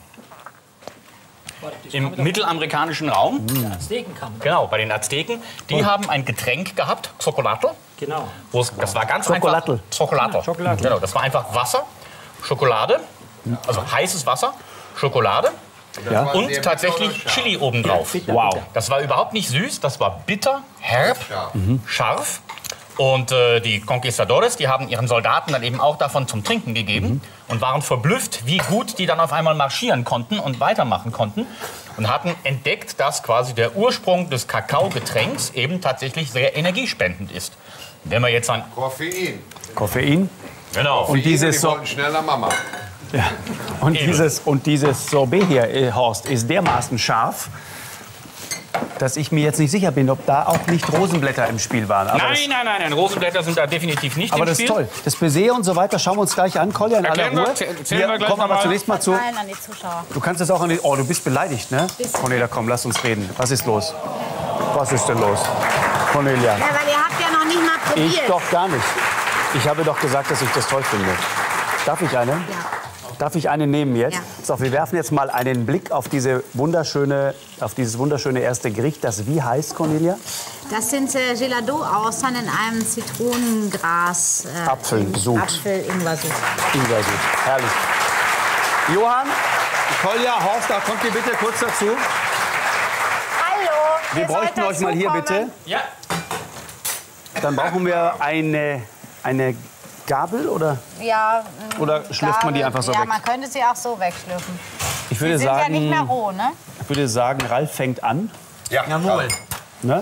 im mittelamerikanischen Raum. Aztekenkamm. Genau, bei den Azteken. Die haben ein Getränk gehabt, Chocolatl. Genau. Das war ganz Chocolatl. einfach. Chocolatl. Chocolatl. Genau, das war einfach Wasser, Schokolade, also heißes Wasser, Schokolade Ja? und tatsächlich Chili obendrauf. Wow. Das war überhaupt nicht süß, das war bitter, herb, scharf. Und die Conquistadores, die haben ihren Soldaten dann eben auch davon zum Trinken gegeben und waren verblüfft, wie gut die dann auf einmal marschieren konnten und weitermachen konnten. Und hatten entdeckt, dass quasi der Ursprung des Kakaogetränks eben tatsächlich sehr energiespendend ist. Wenn wir jetzt an... Koffein. Koffein. Genau. Und dieses die so- wollten schneller Mama. Ja. Und Eben. dieses Sorbet hier, Horst, ist dermaßen scharf, dass ich mir jetzt nicht sicher bin, ob da auch nicht Rosenblätter im Spiel waren. Aber Nein, Rosenblätter sind da definitiv nicht aber im das Spiel. ist toll. Das Baiser und so weiter schauen wir uns gleich an. Kolja, in aller Erklären wir- Ruhe. erzählen wir gleich kommen aber noch mal. zunächst mal zu... Nein, an die Zuschauer. Du kannst das auch an die... Oh, du bist beleidigt, ne? Cornelia, komm, lass uns reden. Was ist los? Was ist denn los? Cornelia. Ja, weil ihr habt ja noch nicht mal probiert. Ich doch gar nicht. Ich habe doch gesagt, dass ich das toll finde. Darf ich eine? Ja. Darf ich eine nehmen jetzt? Ja. So, wir werfen jetzt mal einen Blick auf dieses wunderschöne erste Gericht. Das wie heißt, Cornelia? Das sind Gelado-Austern in einem Zitronengras. Apfelsud. Apfel-Ingwer-Sud. Ingwer-Sud. Herrlich. Johann, Kolja, Horst, da kommt ihr bitte kurz dazu. Hallo. Wir ihr sollt bräuchten euch mal hier dazukommen. bitte. Ja. Dann brauchen wir eine Gabel oder? Ja. Oder schlürft man die einfach so ja, weg? man könnte sie auch so wegschlürfen. Ich würde Die sind sagen, ja nicht mehr roh, ne? ich würde sagen, Ralf fängt an. Ja, Jawohl. Ne?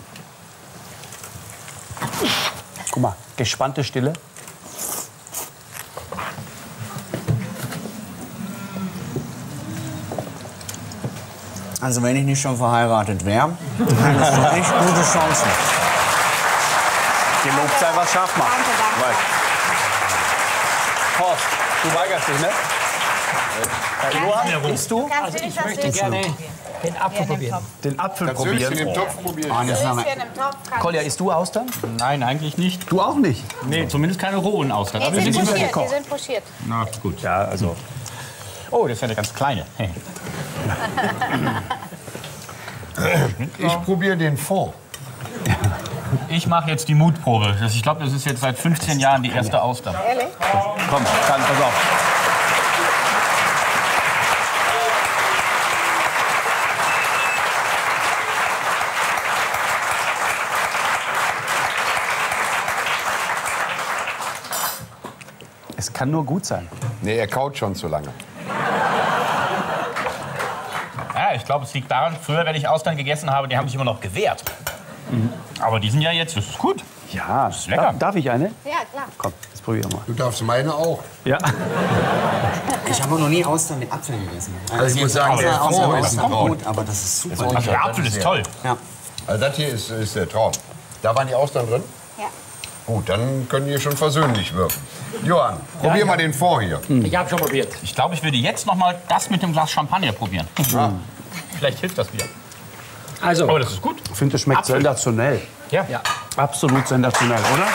Guck mal, gespannte Stille. Also wenn ich nicht schon verheiratet wäre, hätte ich schon echt gute Chancen. Gelobt sei, was scharf macht. Danke, danke. Weiß. Horst, du weigerst dich, ne? Johann, isst du? Kannst du Ich nicht das möchte Süßchen gerne den Apfel probieren. Den Apfel Das Süßchen probieren. im Topf probieren. Das haben wir- Süßchen im Topf kannst Kolja, isst du Austern? Nein, eigentlich nicht. Du auch nicht. Nee, zumindest keine rohen Austern. Die Aber sind die sind pochiert, gekocht. die sind pochiert. Na gut. Ja, also. Oh, das ist ja eine ganz kleine. Hey. Ich probiere den Fond. Ich mache jetzt die Mutprobe. Ich glaube, das ist jetzt seit 15 Jahren die erste Auster. Ehrlich? Komm, dann pass auf. Es kann nur gut sein. Nee, er kaut schon zu lange. Ja, ich glaube, es liegt daran, früher, wenn ich Austern gegessen habe, die haben sich immer noch gewehrt. Aber die sind ja jetzt, das ist gut. Ja, ist lecker. Darf ich eine? Ja, klar. Komm, jetzt probieren wir mal. Du darfst meine auch. Ja. Ich habe noch nie Austern mit Apfel gegessen. Also ich muss sagen, der Fond ist ein Traum. gut, aber das ist super. Also der Apfel ist toll. Ja. Also das hier ist der Traum. Da waren die Austern drin? Ja. Gut, dann können die schon versöhnlich wirken. Johann, probier mal den Fond hier. Ich habe schon probiert. Ich glaube, ich würde jetzt noch mal das mit dem Glas Champagner probieren. Vielleicht hilft das wieder. Also, Aber das ist gut. Ich finde, es schmeckt Apfel. sensationell. Ja. Absolut sensationell, oder?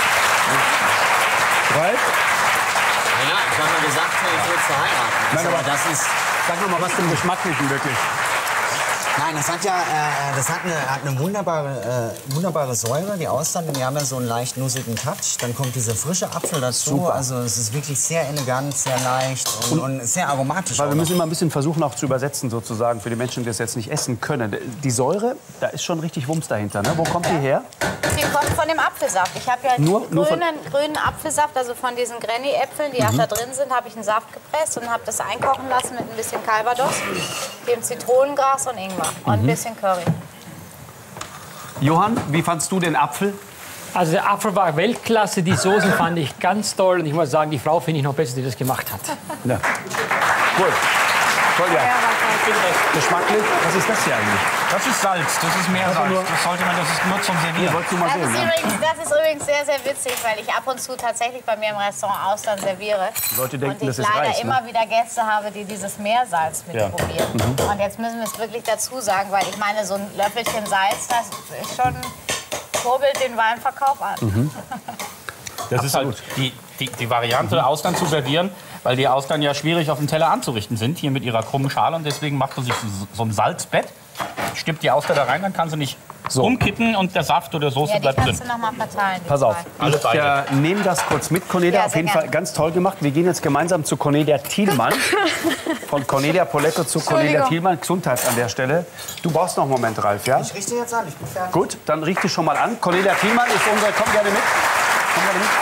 Ralf? Ja, ich habe mal gesagt, ich will verheiraten. Nein, aber das ist... Sag noch mal was zum Geschmacklichen wirklich. Nein, das hat ja das hat eine wunderbare Säure. Die Austern, die haben ja so einen leicht nussigen Touch. Dann kommt dieser frische Apfel dazu. Super. Also es ist wirklich sehr elegant, sehr leicht und sehr aromatisch. Weil auch wir noch. müssen immer ein bisschen versuchen, auch zu übersetzen, sozusagen, für die Menschen, die das jetzt nicht essen können. Die Säure, da ist schon richtig Wumms dahinter. Ne? Wo kommt die her? Die kommt von dem Apfelsaft. Ich habe ja Nur von- grünen Apfelsaft, also von diesen Granny-Äpfeln, die auch da drin sind, habe ich einen Saft gepresst und habe das einkochen lassen mit ein bisschen Calvados, dem Zitronengras und Ingwer und ein bisschen Curry. Johann, wie fandst du den Apfel? also der Apfel war Weltklasse, die Soßen fand ich ganz toll. Und ich muss sagen, die Frau finde ich noch besser, die das gemacht hat. Ja. Gut. Kolja, geschmacklich, was ist das hier eigentlich? Das ist Salz, das ist Meersalz. Das sollte man, das ist nur zum Servieren. Wolltest du mal sehen, ne? Das ist übrigens sehr, sehr witzig, weil ich ab und zu tatsächlich bei mir im Restaurant Austern serviere. Die Leute denken, und das ich ist leider Reis, ne? immer wieder Gäste habe, die dieses Meersalz mitprobieren. Und jetzt müssen wir es wirklich dazu sagen, weil ich meine, so ein Löffelchen Salz, das ist schon, kurbelt den Weinverkauf an. Das ist halt die Variante, Austern zu servieren, weil die Austern ja schwierig auf dem Teller anzurichten sind, hier mit ihrer krummen Schale. Und deswegen macht man sich so ein Salzbett, stippt die Auster da rein, dann kann sie nicht umkippen und der Saft oder Soße Ja, die bleibt drin. kannst du noch mal verteilen. die Pass auf, zwei. Alle ich beide. nehme das kurz mit, Cornelia. Ja, Auf sehr jeden Fall gerne. ganz toll gemacht. Wir gehen jetzt gemeinsam zu Cornelia Thielmann. Von Cornelia Poletto zu Cornelia Thielmann. Gesundheit an der Stelle. Du brauchst noch einen Moment, Ralf, ja? Ich richte jetzt an, ich bin fertig. Gut, dann richte schon mal an. Cornelia Thielmann ist unsere... Komm gerne mit. Komm gerne mit.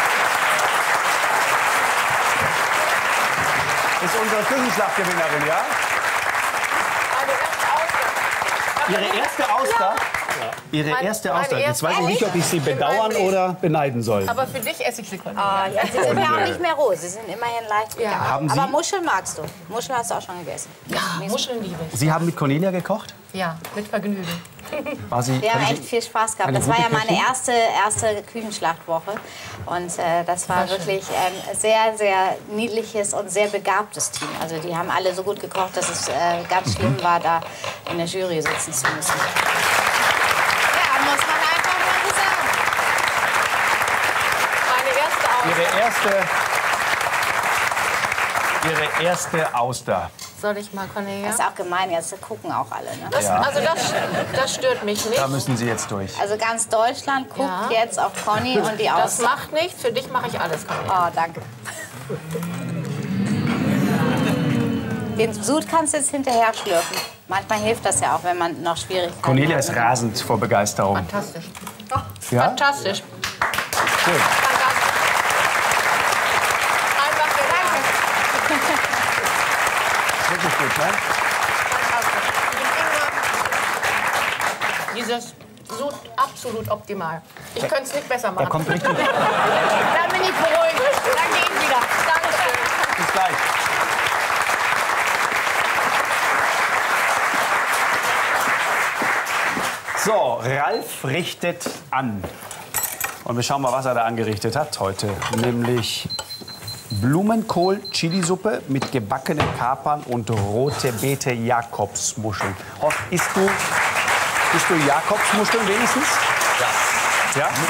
Ist unsere Küchenschlachtgewinnerin, ja? Ihre erste Auster? Ihre erste Auster. Jetzt weiß ich nicht, ob ich sie bedauern oder beneiden soll. Aber für dich esse ich sie Cornelia. Ah, ja, sie sind ja auch nicht mehr roh, sie sind immerhin leicht vegan. Haben Aber Sie- Muscheln magst du. Muscheln hast du auch schon gegessen. Ja, Muscheln liebe ich. Sie haben mit Cornelia gekocht? Ja, mit Vergnügen. War sie, Wir haben kann sie- echt viel Spaß gehabt. eine Das war ja gute meine Köchin? erste Küchenschlachtwoche. Und das war wirklich ein sehr, sehr niedliches und sehr begabtes Team. Also die haben alle so gut gekocht, dass es ganz schlimm war, da in der Jury sitzen zu müssen. Ja, muss man einfach Ihre erste Auster. Soll ich mal, Cornelia? Das ist auch gemein, jetzt gucken auch alle. Ne? Also das stört mich nicht. Da müssen Sie jetzt durch. Also ganz Deutschland guckt jetzt auf Conny und die Das Auster. macht nichts. Für dich mache ich alles, Cornelia. Oh, danke. Den Sud kannst du jetzt hinterher schlürfen. Manchmal hilft das ja auch, wenn man noch Schwierigkeiten Cornelia hat. ist rasend vor Begeisterung. Fantastisch. Ja? Fantastisch. Schön. Einfach gedankt. Wirklich gut, ne? Dieses Sud absolut optimal. Ich könnte es nicht besser machen. Da kommt richtig. Dann bin ich beruhigt. Dann gehe ich wieder. Dankeschön. Bis gleich. So, Ralf richtet an. Und wir schauen mal, was er da angerichtet hat heute. Nämlich Blumenkohl-Chilisuppe mit gebackenen Kapern und rote Beete Jakobsmuscheln. Horst, isst du Jakobsmuscheln wenigstens? Ja. Ja?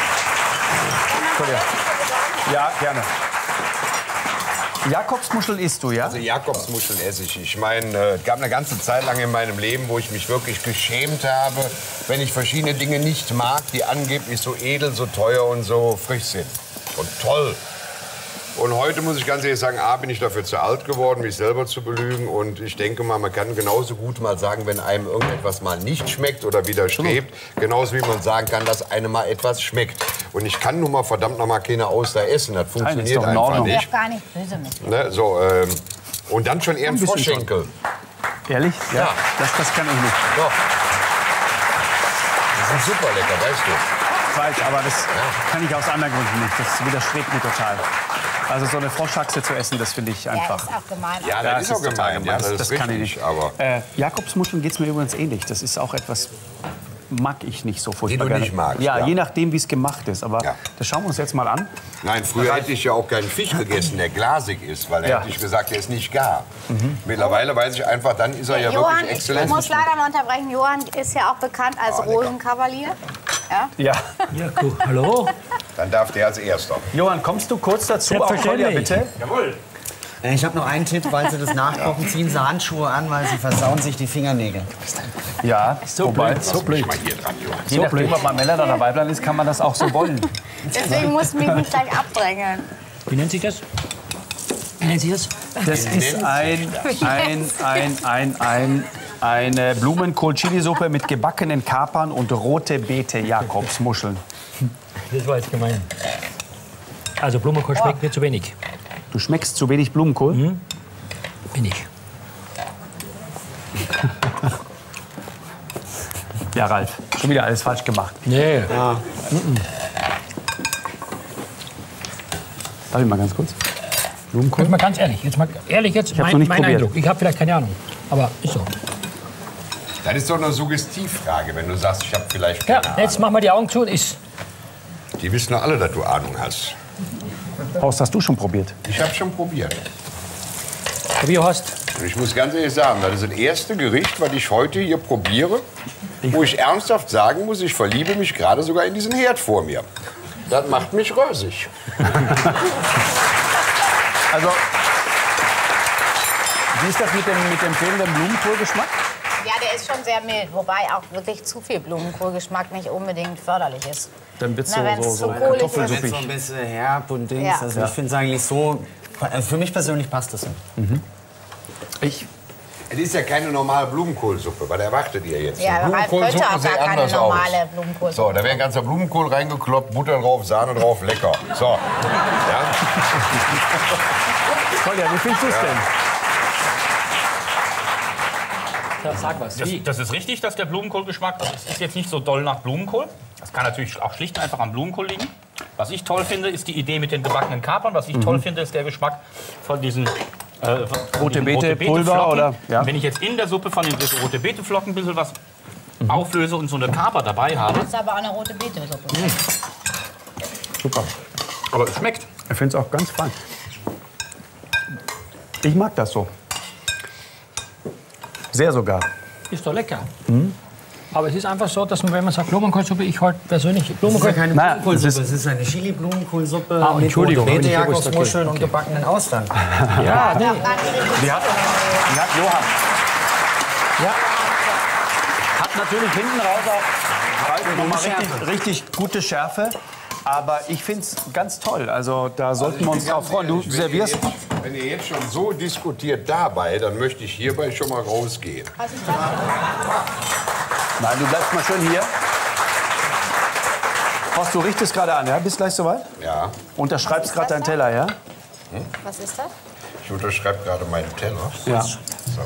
Ja, gerne. Jakobsmuscheln isst du, ja? Also Jakobsmuscheln esse ich. Ich meine, es gab eine ganze Zeit lang in meinem Leben, wo ich mich wirklich geschämt habe, wenn ich verschiedene Dinge nicht mag, die angeblich so edel, so teuer und so frisch sind. Und toll. Und heute muss ich ganz ehrlich sagen, A, bin ich dafür zu alt geworden, mich selber zu belügen. Und ich denke mal, man kann genauso gut mal sagen, wenn einem irgendetwas mal nicht schmeckt oder widerstrebt, genauso wie man sagen kann, dass einem mal etwas schmeckt. Und ich kann nun mal verdammt noch mal keine Auster essen. Das funktioniert doch in einfach Ordnung. Ich nicht. bin auch gar nicht böse mit dir. Ne, so, und dann schon eher ein bisschen Froschschenkel. Ehrlich? Ja. Ja. Das kann ich nicht. Doch. Das ist super lecker, weißt du. Ich weiß, aber das kann ich aus anderen Gründen nicht. Das widerstrebt mir total. Also so eine Froschhaxe zu essen, das finde ich Ja, einfach. ist auch gemein. Ja, das ist auch total gemein. Ja, das ist kann ich richtig, nicht. aber Jakobsmuscheln geht es mir übrigens ähnlich. Das ist auch etwas, mag ich nicht so furchtbar Die du gerne. nicht magst, Ja, ja. je nachdem, wie es gemacht ist. Aber Ja. das schauen wir uns jetzt mal an. nein, früher hätte ich ja auch keinen Fisch gegessen, der glasig ist, weil Ja. hätte ich gesagt, der ist nicht gar. Mittlerweile weiß ich einfach, dann ist er ja Johann, wirklich ich exzellent. muss leider mal unterbrechen. Johann ist ja auch bekannt als lecker. Rosenkavalier. Ja? Ja. Ja, cool. Hallo? Dann darf der als Erster. Johann, kommst du kurz dazu? Auch Selbstverständlich. Kolja, bitte. Jawohl. Ich habe noch einen Tipp, weil Sie das nachkochen, ziehen Sie Handschuhe an, weil Sie versauen sich die Fingernägel. Ja, So blöd. so blöd. Mal hier dran, Johann. Je nachdem, ob man Männlein oder Weiblein ist, kann man das auch so wollen. Deswegen muss ich mich nicht gleich abdrängeln. Wie nennt sich das? Wie nennt sich das? Das ist eine Blumenkohl-Chilisuppe mit gebackenen Kapern und rote Beete Jakobsmuscheln. Das war jetzt gemein. Also Blumenkohl schmeckt mir zu wenig. Du schmeckst zu wenig Blumenkohl? Bin ich. Ja, Ralf, schon wieder alles falsch gemacht. Nee. Darf ich mal ganz kurz? Blumenkohl? Jetzt mal ganz ehrlich. Jetzt mal ehrlich jetzt hab's noch nicht mein probiert. Eindruck. Ich habe vielleicht keine Ahnung. Aber ist so. Das ist doch eine Suggestivfrage, wenn du sagst, ich habe vielleicht Ja, keine Ahnung. jetzt mach mal die Augen zu und iss. Die wissen doch alle, dass du Ahnung hast. Horst, hast du schon probiert? Ich habe schon probiert. Probier, Horst. Und ich muss ganz ehrlich sagen, das ist das erste Gericht, was ich heute hier probiere, wo ich ernsthaft sagen muss, ich verliebe mich gerade sogar in diesen Herd vor mir. Das macht mich rösig. Also, wie ist das mit dem fehlenden Blumenkohlgeschmack? Ja, der ist schon sehr mild, wobei auch wirklich zu viel Blumenkohlgeschmack nicht unbedingt förderlich ist. Dann wird es Na, wenn's so zu kohlig Wenn kartoffelsuppig. es so ein bisschen herb und Dings. Ja. Also ich finde es eigentlich so, für mich persönlich passt das so. Es ist ja keine normale Blumenkohlsuppe. Was erwartet ihr jetzt? Ja, Eine Ralf Blumenkohlsuppe Böttcher hat sieht da keine anders normale aus. Blumenkohlsuppe. So, da wäre ein ganzer Blumenkohl reingekloppt, Butter drauf, Sahne drauf, lecker. So, ja. Kolja, wie findest du es denn? Ja, sag was. Das ist richtig, dass der Blumenkohlgeschmack, also es ist jetzt nicht so doll nach Blumenkohl. Das kann natürlich auch schlicht und einfach am Blumenkohl liegen. Was ich toll finde, ist die Idee mit den gebackenen Kapern. Was ich toll finde, ist der Geschmack von diesen Rote Beete Pulver Flocken. oder? Ja. Wenn ich jetzt in der Suppe von den rote Beete Flocken ein bisschen was auflöse und so eine Kaper dabei habe. Das ist aber auch eine rote Beete-Suppe. Super. Aber es schmeckt. Ich finde es auch ganz fein. Ich mag das so. Sehr sogar. Ist doch lecker. Aber es ist einfach so, dass man, wenn man sagt Blumenkohlsuppe, ich halt persönlich Blumenkohl. Das ist ja keine Blumenkohlsuppe, es ist eine Chili-Blumenkohlsuppe mit Beete, Jakobsmuscheln und gebackenen Austern. Ja, nee. Die hat Johann. Ja. Hat natürlich hinten raus auch nochmal richtig gute Schärfe. Aber ich finde es ganz toll. Also da sollten wir uns drauf freuen. Du servierst. Wenn ihr jetzt schon so diskutiert dabei, dann möchte ich hierbei schon mal rausgehen. Was ist das? Nein, du bleibst mal schön hier. Horst, du richtest gerade an, ja? Bist gleich soweit? Ja. Unterschreibst gerade deinen Teller, ja? Was ist das? Ich unterschreibe gerade meinen Teller. Ja. So.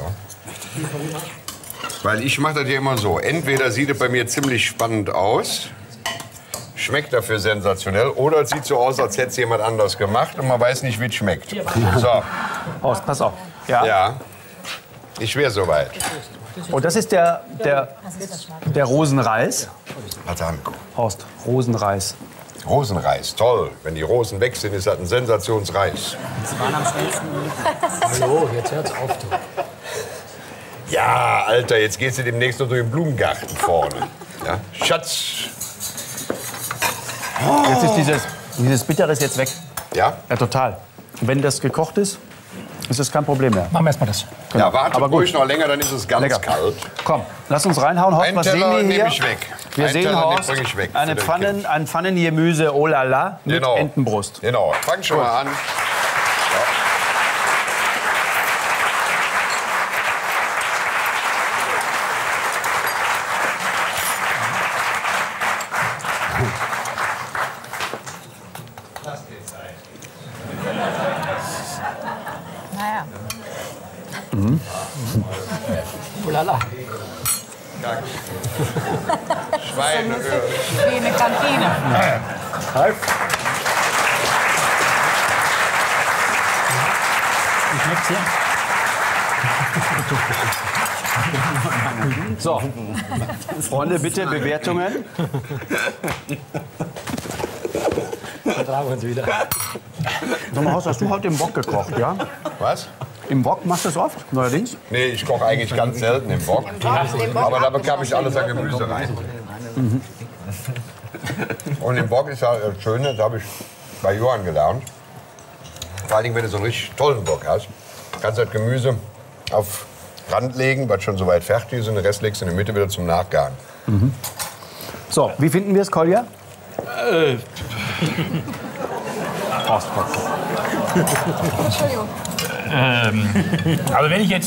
Weil ich mache das ja immer so. Entweder sieht es bei mir ziemlich spannend aus, schmeckt dafür sensationell, oder es sieht so aus, als hätte es jemand anders gemacht und man weiß nicht, wie es schmeckt. So. Horst, pass auf. Ja. Ja. Ich wäre soweit. Und das ist der Rosenreis. Patanko. Horst, Rosenreis. Rosenreis, toll. Wenn die Rosen weg sind, ist das ein Sensationsreis. Hallo, jetzt hört's auf. Ja, Alter, jetzt gehst du demnächst noch durch den Blumengarten vorne. Ja? Schatz. Jetzt ist dieses Bitteres jetzt weg. Ja? Ja, total. Wenn das gekocht ist, ist das kein Problem mehr. Machen wir erstmal das. Genau. Ja, warte Aber ruhig gut. noch länger, dann ist es ganz Lecker. kalt. Komm, lass uns reinhauen. Horst, Einen was sehen Teller wir hier? nehme ich weg. Wir Einen sehen, Teller Horst, bringe ich weg für ein dein Kind. Pfannengemüse oh la la mit Genau. Entenbrust. Genau, fang schon mal an. Naja. Ulala. Schweineöl. Wie eine Kantine. Wie schmeckt's hier? So, Freunde, bitte Bewertungen. Vertragen wir uns wieder. Sag mal, Horst, hast du heute im Wok gekocht, ja? Was? Im Wok machst du das oft, neuerdings? Nee, ich koche eigentlich ganz selten im Wok. Aber da bekam ich alles an Gemüse rein. Und im Wok ist ja das Schöne, das habe ich bei Johann gelernt. Vor allen Dingen, wenn du so einen richtig tollen Wok hast, kannst du das Gemüse auf Rand legen, was schon soweit fertig ist, und den Rest legst du in der Mitte wieder zum Nachgaren. So, wie finden wir es, Kolja? Horst, Horst. Entschuldigung. Also wenn ich jetzt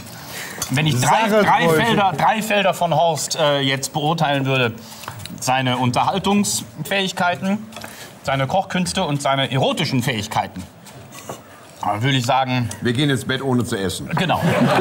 drei Felder von Horst jetzt beurteilen würde, seine Unterhaltungsfähigkeiten, seine Kochkünste und seine erotischen Fähigkeiten, dann würde ich sagen, Wir gehen ins Bett, ohne zu essen. genau.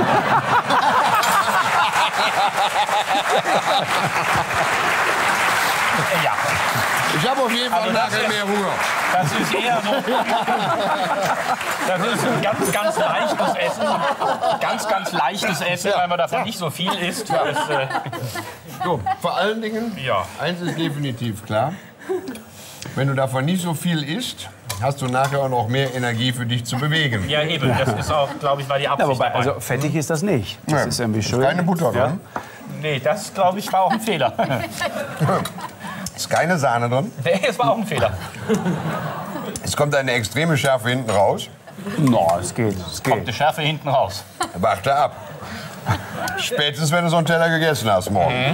Ja, Ich habe auf jeden Fall Also das nachher ist- mehr Hunger. das ist eher so. Das ist ein ganz, ganz leichtes Essen. Ganz leichtes Essen, weil man davon nicht so viel isst. Das, So, vor allen Dingen, Ja. eins ist definitiv klar. Wenn du davon nicht so viel isst, hast du nachher auch noch mehr Energie für dich zu bewegen. ja, eben. Das ist auch, glaube ich, war die Ja, Absicht wobei, dabei. also fettig ist das nicht. Das Ja. ist irgendwie schön. Keine Butter Ja. drin, Nee, das, glaube ich, war auch ein Fehler. ist keine Sahne drin. Nee, es war auch ein Fehler. Es kommt eine extreme Schärfe hinten raus. No, es geht, es Kommt geht. die Schärfe hinten raus. Warte ab. Spätestens, wenn du so einen Teller gegessen hast morgen.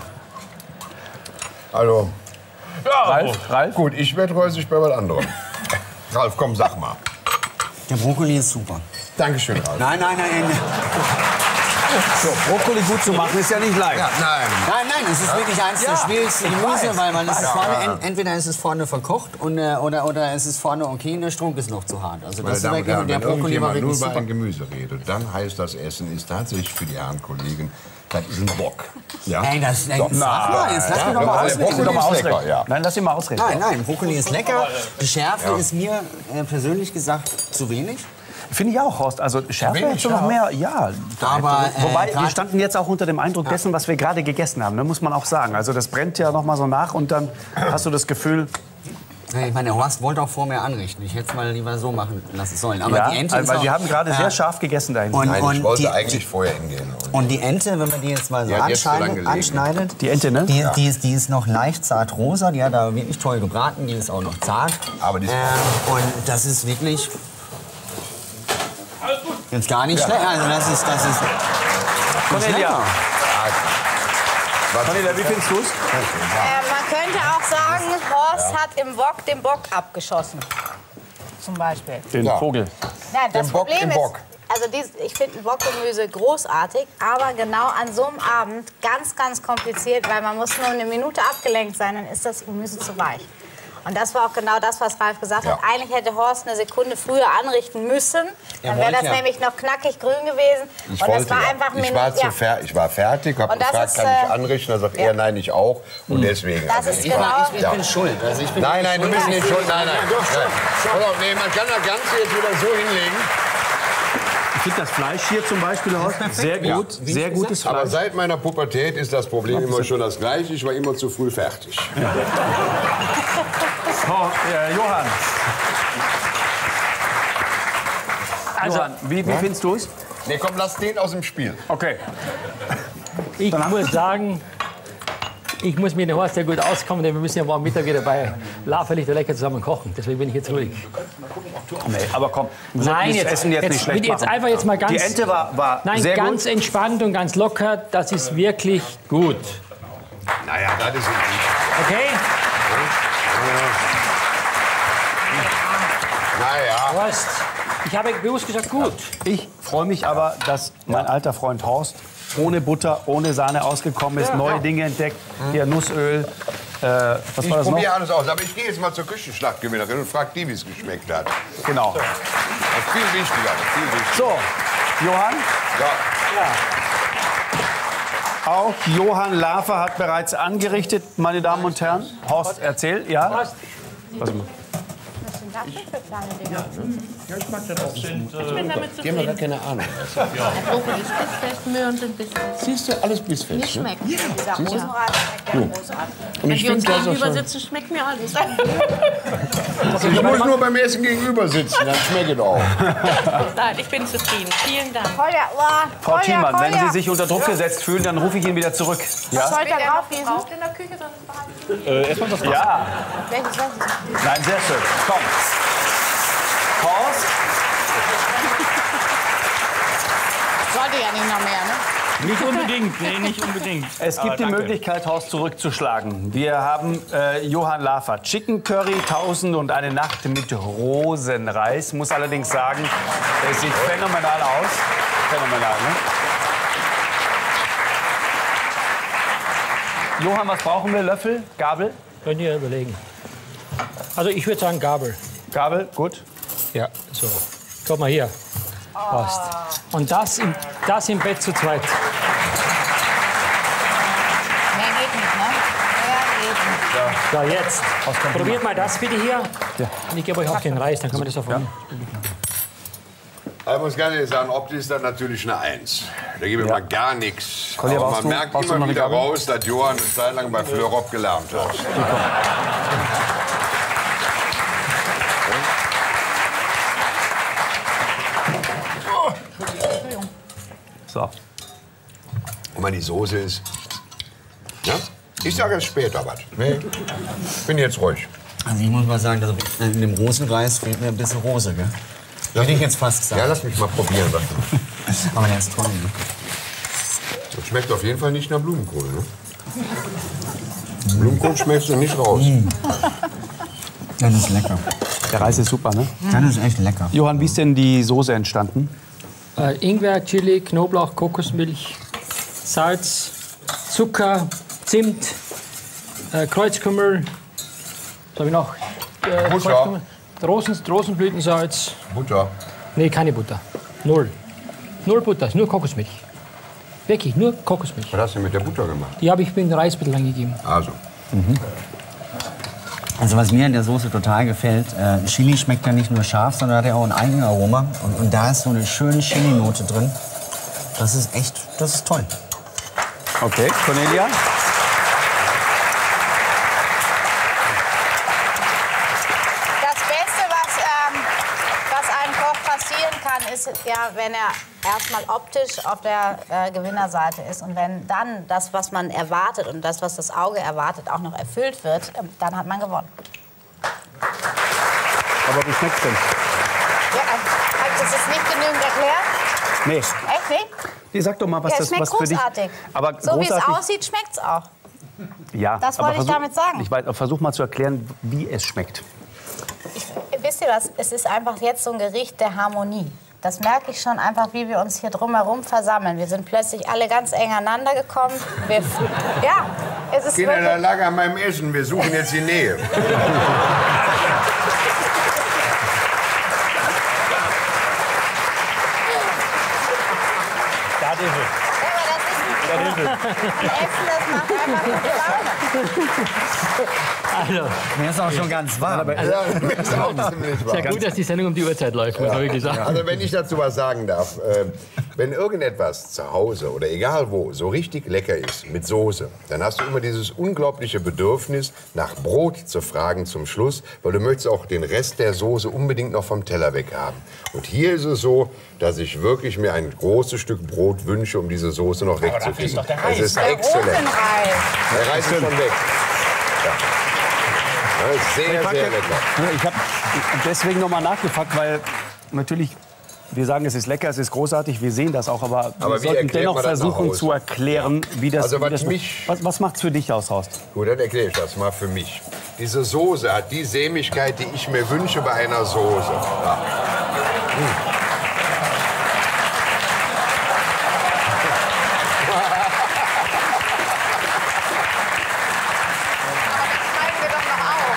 Also, Ja, Ralf? gut, ich werde rösig bei was anderem. Ralf, komm, sag mal. Der Brokkoli ist super. Dankeschön, Ralf. Nein. So, Brokkoli gut zu machen ist ja nicht leicht. Ja, nein. Nein, es ist wirklich eins der schwierigsten Gemüse, weil man es ist vorne, entweder ist es vorne verkocht oder es ist vorne okay und der Strunk ist noch zu hart. Also Meine das ist Damen und wirklich, Herren, und der wenn Brokkoli war irgendjemand nur wirklich über super. ein Gemüse redet, dann heißt das Essen ist tatsächlich für die Herren Kollegen, das ist ein Bock. Ja? Ey, sag mal, jetzt lass mich doch mal der ausreden. Brokkoli ist lecker, Ausreden. ja. Nein, lass ihn mal ausreden. Nein, Brokkoli ist lecker. Die Schärfe ist mir persönlich gesagt zu wenig. Finde ich auch, Horst. Also Schärfe Wenig hättest du noch mehr. Ja. Aber, Wobei, wir grad- standen jetzt auch unter dem Eindruck dessen, was wir gerade gegessen haben. Ne, muss man auch sagen. Also das brennt ja noch mal so nach und dann hast du das Gefühl, Ich meine, der Horst wollte auch vor mir anrichten. Ich hätte es mal lieber so machen lassen sollen. Aber Ja, die Ente ist weil auch, wir haben gerade sehr scharf gegessen da hinten. Nein, ich wollte die, eigentlich vorher hingehen. Und die Ente, wenn man die jetzt mal so Die hat jetzt so lang gelegen. anschneidet, Die Ente, ne? die ist noch leicht zart rosa. Die hat aber wirklich toll gebraten. Die ist auch noch zart. Aber die ist und das ist wirklich jetzt gar nicht schlecht. Also das ist Cornelia. Cornelia, wie findest du es? Man könnte auch sagen, Horst hat im Wok den Bock abgeschossen. Zum Beispiel. Den Vogel. Nein, das Den Bock Problem im ist, Bock. also ich finde ein Bockgemüse großartig, aber genau an so einem Abend ganz, ganz kompliziert, weil man muss nur eine Minute abgelenkt sein, dann ist das Gemüse zu weich. Und das war auch genau das, was Ralf gesagt hat. Eigentlich hätte Horst eine Sekunde früher anrichten müssen. Dann wäre das nämlich noch knackig grün gewesen. Ich und wollte, das war einfach ich war fertig, habe gefragt, kann ich anrichten? Da sagt er, nein, ich auch. Und deswegen. Das ist genau. Ich bin schuld. Also ich bin Nein, du bist nicht schuld. Nein. Nee, man kann das Ganze jetzt wieder so hinlegen. Ich finde das Fleisch hier zum Beispiel, Horst, sehr gut. Sehr gutes Aber Fleisch. seit meiner Pubertät ist das Problem immer schon das gleiche. Ich war immer zu früh fertig. Johann. Also, wie findest du es? Nee, komm, lass den aus dem Spiel. Okay. Ich muss sagen, ich muss mit dem Horst sehr gut auskommen, denn wir müssen ja morgen Mittag wieder bei Laferlicht lecker zusammen kochen. Deswegen bin ich jetzt ruhig. Nee, aber komm, wir sollten Nein, das Essen jetzt nicht schlecht jetzt machen. einfach jetzt mal ganz. Die Ente war Nein, sehr ganz gut. entspannt und ganz locker. Das ist wirklich gut. Naja, das ist nicht. Okay? Naja. Horst, ich habe bewusst gesagt gut. Ich freue mich aber, dass mein alter Freund Horst ohne Butter, ohne Sahne ausgekommen ist, neue Dinge entdeckt, hier Nussöl. Was war Ich das noch? probiere alles aus. Aber ich gehe jetzt mal zur Küchenschlachtgewinnerin und frage die, wie es geschmeckt hat. Genau. Das ist viel wichtiger. So, Johann. Ja. Auch Johann Lafer hat bereits angerichtet, meine Damen und Herren. Horst, erzähl, ja? Horst. Was mal. Ja, ich mag das auch. Ich bin damit Die haben doch gar zufrieden. keine Ahnung. Der Brokkoli ist bissfest, Möhren sind bissfest. Siehst du, alles bissfest. Mir schmeckt. Dieser Rosenrad schmeckt ja großartig. Und Wenn ich wir uns finde, das gegenüber ist schon... sitzen, schmeckt mir alles. Ich muss nur beim Essen gegenüber sitzen, dann schmeckt es auch. Nein, ich bin zufrieden. Vielen Dank. Frau Thiemann, wenn Sie sich unter Druck gesetzt fühlen, dann rufe ich ihn wieder zurück. Ja? Soll ich da drauf gießen? In der Küche dann Erstmal das Wasser. Ja. Welches? Nein, sehr schön. Komm. Horst. Sollte ja nicht noch mehr, ne? Nicht unbedingt, nee, nicht unbedingt. Es gibt die Möglichkeit, Horst zurückzuschlagen. Wir haben Johann Lafer. Chicken Curry, 1001 Nacht mit Rosenreis. Muss allerdings sagen, es sieht phänomenal aus. Phänomenal, ne? Johann, was brauchen wir? Löffel? Gabel? Könnt ihr überlegen. Also ich würde sagen Gabel. Gabel, gut. Ja, so. Guck mal hier. Passt. Und das im Bett zu zweit. Mehr geht nicht, ne? So, jetzt. Probiert mal das bitte hier. Ja. Und ich gebe euch auch den Reis, dann kann man das davon. Ich muss ganz ehrlich sagen, optisch ist das natürlich eine 1. Da gebe ich mal gar nichts. Collier, Aber brauchst man du- merkt brauchst du noch immer eine wieder Gabel? raus, dass Johann eine Zeit lang bei Fleurop gelernt hat. So. Und wenn die Soße ist... Ja? Ich sage es später was. Nee. Ich bin jetzt ruhig. Also ich muss mal sagen, dass in dem Rosenreis fehlt mir ein bisschen Rose, gell? Hätte ich jetzt fast gesagt. Ja, lass mich mal probieren. Aber der ist toll, ne? Das schmeckt auf jeden Fall nicht nach Blumenkohl. Ne? Blumenkohl schmeckst du nicht raus. Das ist lecker. Der Reis ist super, ne? Das ist echt lecker. Johann, wie ist denn die Soße entstanden? Ingwer, Chili, Knoblauch, Kokosmilch, Salz, Zucker, Zimt, Kreuzkümmel. Was habe ich noch? Butter. Rosenblütensalz. Butter. Nee, keine Butter. Null. Null Butter, ist nur Kokosmilch. Wirklich, nur Kokosmilch. Was hast du mit der Butter gemacht? Die habe ich mit dem Reis ein bisschen angegeben. Also. Also was mir in der Soße total gefällt, Chili schmeckt ja nicht nur scharf, sondern hat ja auch ein Eigenaroma. Und da ist so eine schöne Chili-Note drin. Das ist echt, das ist toll. Okay, Cornelia? dann ist ja, wenn er erstmal optisch auf der Gewinnerseite ist und wenn dann das, was man erwartet und das, was das Auge erwartet, auch noch erfüllt wird, dann hat man gewonnen. Aber wie schmeckt's denn? Ja, das ist nicht genügend erklärt. Nee. Echt nicht? Nee, sag doch mal, was Ja, das schmeckt was für dich. großartig. Aber so wie es großartig, aussieht, schmeckt's auch. ja, Das aber wollte ich damit sagen. Ich weiß, versuch mal zu erklären, wie es schmeckt. Wisst ihr was? Es ist einfach jetzt so ein Gericht der Harmonie. Das merke ich schon einfach, wie wir uns hier drumherum versammeln. Wir sind plötzlich alle ganz eng aneinander gekommen. Ja, es ist Kinder, da wirklich... lag an meinem Essen. Wir suchen jetzt die Nähe. Da ist es. Ja, aber das ist ein Essen, das macht einfach gute Laune. Also, Mir ist auch schon ganz warm. Ja, ist auch ziemlich wahr. sehr gut, dass die Sendung um die Uhrzeit läuft, muss man wirklich sagen. Also wenn ich dazu was sagen darf, wenn irgendetwas zu Hause oder egal wo so richtig lecker ist mit Soße, dann hast du immer dieses unglaubliche Bedürfnis, nach Brot zu fragen zum Schluss, weil du möchtest auch den Rest der Soße unbedingt noch vom Teller weghaben. Und hier ist es so, dass ich wirklich mir ein großes Stück Brot wünsche, um diese Soße noch wegzukriegen. ist doch der Reis. Es ist Der exzellent. Rosenreis. Der Reis ist schon weg. Ja. Das ist sehr, sehr lecker. Ich habe deswegen noch mal nachgefragt, weil natürlich, wir sagen, es ist lecker, es ist großartig, wir sehen das auch, aber wir wie sollten erklärt dennoch man das nach versuchen Hause? zu erklären, wie das, Also wie was das mich- was macht's für dich aus, Horst? Gut, dann erkläre ich das mal für mich. Diese Soße hat die Sämigkeit, die ich mir wünsche bei einer Soße. Ja. Schreiben wir doch noch auf.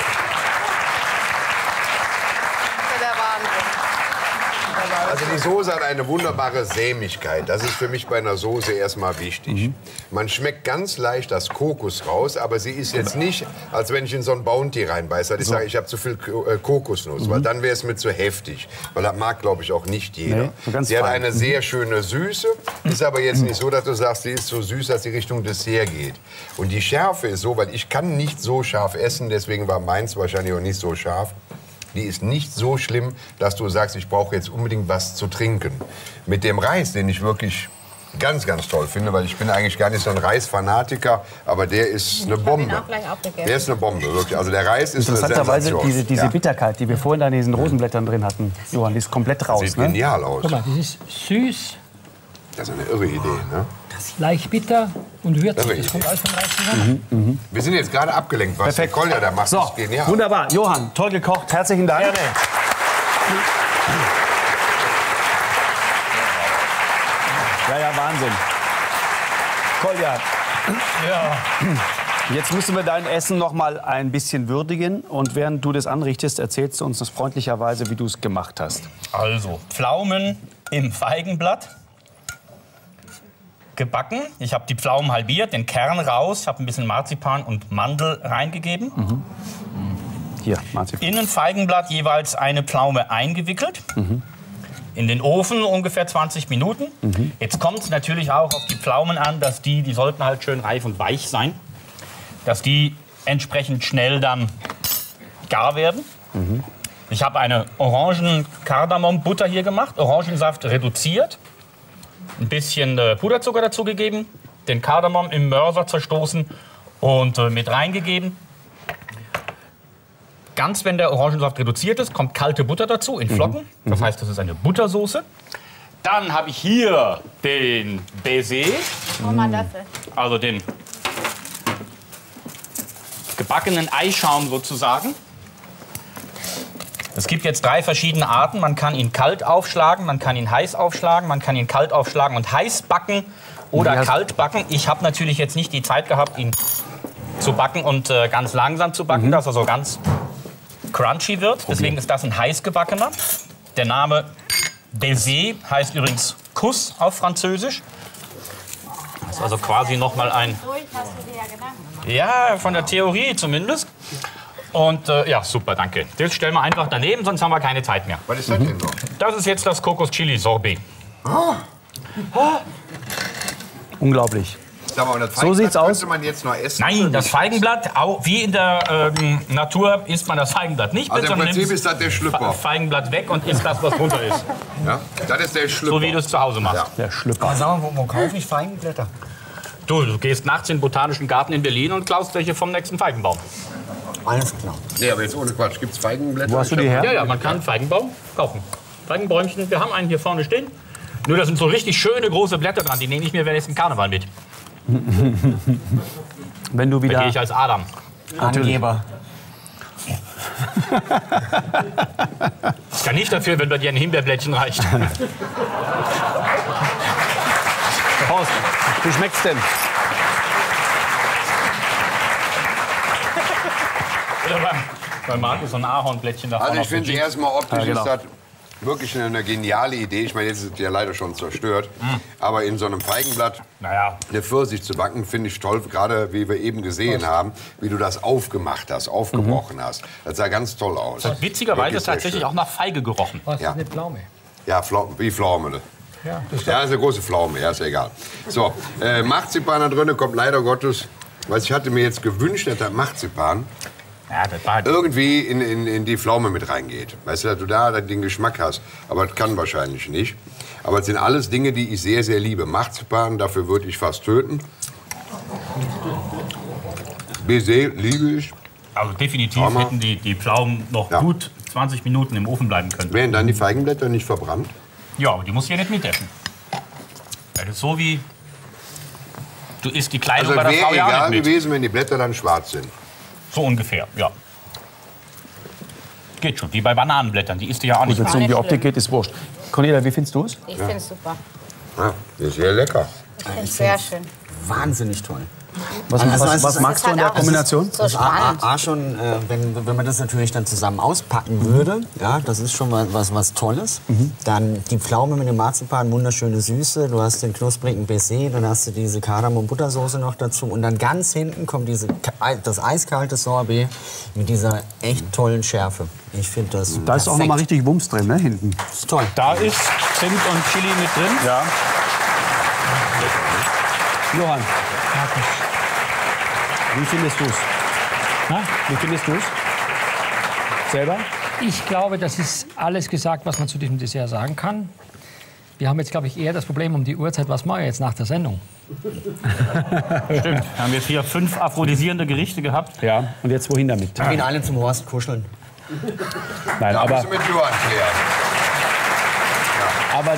Das ist ja der Wahnsinn. Also die Soße hat eine wunderbare Sämigkeit. Das ist für mich bei einer Soße erstmal wichtig. Man schmeckt ganz leicht das Kokos raus, aber sie ist jetzt nicht, als wenn ich in so ein Bounty reinbeiße. Ich sage, ich habe zu viel Kokosnuss, weil dann wäre es mir zu heftig. Weil das mag, glaube ich, auch nicht jeder. Nee, so ganz Sie hat fein. eine sehr schöne Süße, ist aber jetzt nicht so, dass du sagst, sie ist so süß, dass sie Richtung Dessert geht. Und die Schärfe ist so, weil ich kann nicht so scharf essen, deswegen war meins wahrscheinlich auch nicht so scharf. Die ist nicht so schlimm, dass du sagst, ich brauche jetzt unbedingt was zu trinken. Mit dem Reis, den ich wirklich ganz, ganz toll finde, weil ich bin eigentlich gar nicht so ein Reisfanatiker, aber der ist eine Bombe. ihn auch gleich aufgegessen. Der ist eine Bombe, wirklich. Also der Reis ist eine Interessanterweise Sensation. diese Ja. Bitterkeit, die wir vorhin da in diesen Rosenblättern drin hatten, Johann, die ist komplett raus. Sieht Ne? genial aus. Guck mal, das ist süß, Das ist eine irre Idee. Ne? leicht bitter und würzig. Das ist Das kommt alles vom Reis zusammen. Wir sind jetzt gerade abgelenkt, was der Kolja da macht. So, ist genial. wunderbar. Johann, toll gekocht. Herzlichen Dank. Ja, Wahnsinn. Kolja, jetzt müssen wir dein Essen noch mal ein bisschen würdigen. Und während du das anrichtest, erzählst du uns das freundlicherweise, wie du es gemacht hast. Also, Pflaumen im Feigenblatt. Gebacken. Ich habe die Pflaumen halbiert, den Kern raus. Ich habe ein bisschen Marzipan und Mandel reingegeben. Hier, Marzipan. In ein Feigenblatt jeweils eine Pflaume eingewickelt. In den Ofen ungefähr 20 Minuten. Jetzt kommt es natürlich auch auf die Pflaumen an, dass die sollten halt schön reif und weich sein. Dass die entsprechend schnell dann gar werden. Ich habe eine Orangen-Kardamom-Butter hier gemacht. Orangensaft reduziert. Ein bisschen Puderzucker dazugegeben. Den Kardamom im Mörser zerstoßen und mit reingegeben. Ganz, wenn der Orangensaft reduziert ist, kommt kalte Butter dazu in Flocken. Das heißt, das ist eine Buttersoße. Dann habe ich hier den Baiser, Hol mal einen Löffel. also den gebackenen Eischaum sozusagen. Es gibt jetzt 3 verschiedene Arten. Man kann ihn kalt aufschlagen, man kann ihn heiß aufschlagen, man kann ihn kalt aufschlagen und heiß backen oder kalt backen. Ich habe natürlich jetzt nicht die Zeit gehabt, ihn zu backen und ganz langsam zu backen, dass er so ganz crunchy wird. Deswegen ist das ein heiß gebackener. Der Name Baiser heißt übrigens Kuss auf Französisch. Das ist also quasi noch mal ein... Durch hast du dir ja Gedanken gemacht. Ja, von der Theorie zumindest. Und ja, super, danke. Das stellen wir einfach daneben, sonst haben wir keine Zeit mehr. Was ist das denn noch? Das ist jetzt das Kokos-Chili-Sorbet. Unglaublich. Sag mal, und das So sieht's aus. könnte man jetzt noch essen? Nein, das Feigenblatt, wie in der Natur, isst man das Feigenblatt nicht mit, Also im sondern Prinzip nimmt ist das der Schlüpper. Feigenblatt weg und isst das, was drunter ist. Ja? Das ist der Schlüpper. So wie du es zu Hause machst. Ja. Der Schlüpper. Aber sag mal, wo kaufe ich Feigenblätter? Du gehst nachts in den Botanischen Garten in Berlin und klaust welche vom nächsten Feigenbaum. Alles klar. Nee, aber jetzt ohne Quatsch. Gibt's Feigenblätter? Wo hast du die her? Ja, man kann einen Feigenbaum kaufen. Feigenbäumchen, wir haben einen hier vorne stehen. Nur da sind so richtig schöne große Blätter dran, die nehme ich mir nächsten Karneval mit. Wenn du Da gehe wieder... ich als Adam. Angeber. Ich kann nicht dafür, wenn bei dir ein Himbeerblättchen reicht. Horst, wie schmeckt's denn? Oder bei Markus so ein Ahornblättchen da Also vorne ich auf dem finde Jeans. erstmal optisch Ja, genau. ist das wirklich eine geniale Idee. Ich meine, jetzt ist es ja leider schon zerstört. Aber in so einem Feigenblatt Naja, eine Pfirsich zu backen, finde ich toll. Gerade wie wir eben gesehen haben, wie du das aufgemacht hast, aufgebrochen hast. Das sah ganz toll aus. das hat witzigerweise Wirklich sehr tatsächlich schön. auch nach Feige gerochen. Was Ja. ist eine Pflaume? Ja, wie Pflaume. Ja, das ist eine große Pflaume, ja, ist ja egal. So, Marzipan da drin kommt leider Gottes, weil ich hatte mir jetzt gewünscht, dass das Marzipan Ja, das war irgendwie in die Pflaume mit reingeht. Weißt du, dass du da den Geschmack hast. Aber das kann wahrscheinlich nicht. Aber es sind alles Dinge, die ich sehr, sehr liebe. Marzipan, dafür würde ich fast töten. Baiser liebe ich. Also definitiv Hammer. hätten die Pflaumen noch Ja. gut 20 Minuten im Ofen bleiben können. Wären dann die Feigenblätter nicht verbrannt? Ja, aber die musst du ja nicht mitessen. Das ist so wie, du isst die Kleidung Also bei der wäre Frau ja egal nicht mit. gewesen, wenn die Blätter dann schwarz sind. So ungefähr, ja. Geht schon, wie bei Bananenblättern, die isst du ja auch nicht Wenn es mit. um die Optik geht, ist wurscht. Cornelia, wie findest du es? Ich finde es super. Ja, das ist sehr lecker. Ich finde es sehr schön. Wahnsinnig toll. Was, Also, was, was magst du in der Kombination? So spannend. Schon, wenn man das natürlich dann zusammen auspacken würde, ja, das ist schon was Tolles. Dann die Pflaume mit dem Marzipan, wunderschöne Süße. Du hast den knusprigen Baiser, dann hast du diese Kardamom-Buttersoße noch dazu. Und dann ganz hinten kommt das eiskalte Sorbet mit dieser echt tollen Schärfe. Ich finde das Da ist auch noch mal richtig Wumms drin, ne, hinten. Das ist toll. Da ist Zimt und Chili mit drin. Ja. Johann, wie findest du es? Wie findest du es? Selber? Ich glaube, das ist alles gesagt, was man zu diesem Dessert sagen kann. Wir haben jetzt, glaube ich, eher das Problem um die Uhrzeit, was machen wir jetzt nach der Sendung? Stimmt. Da haben wir jetzt hier 5 aphrodisierende Gerichte gehabt. Ja. Und jetzt wohin damit? Wir gehen alle zum Horst kuscheln. Nein, Da aber, musst du mit Johann klären. aber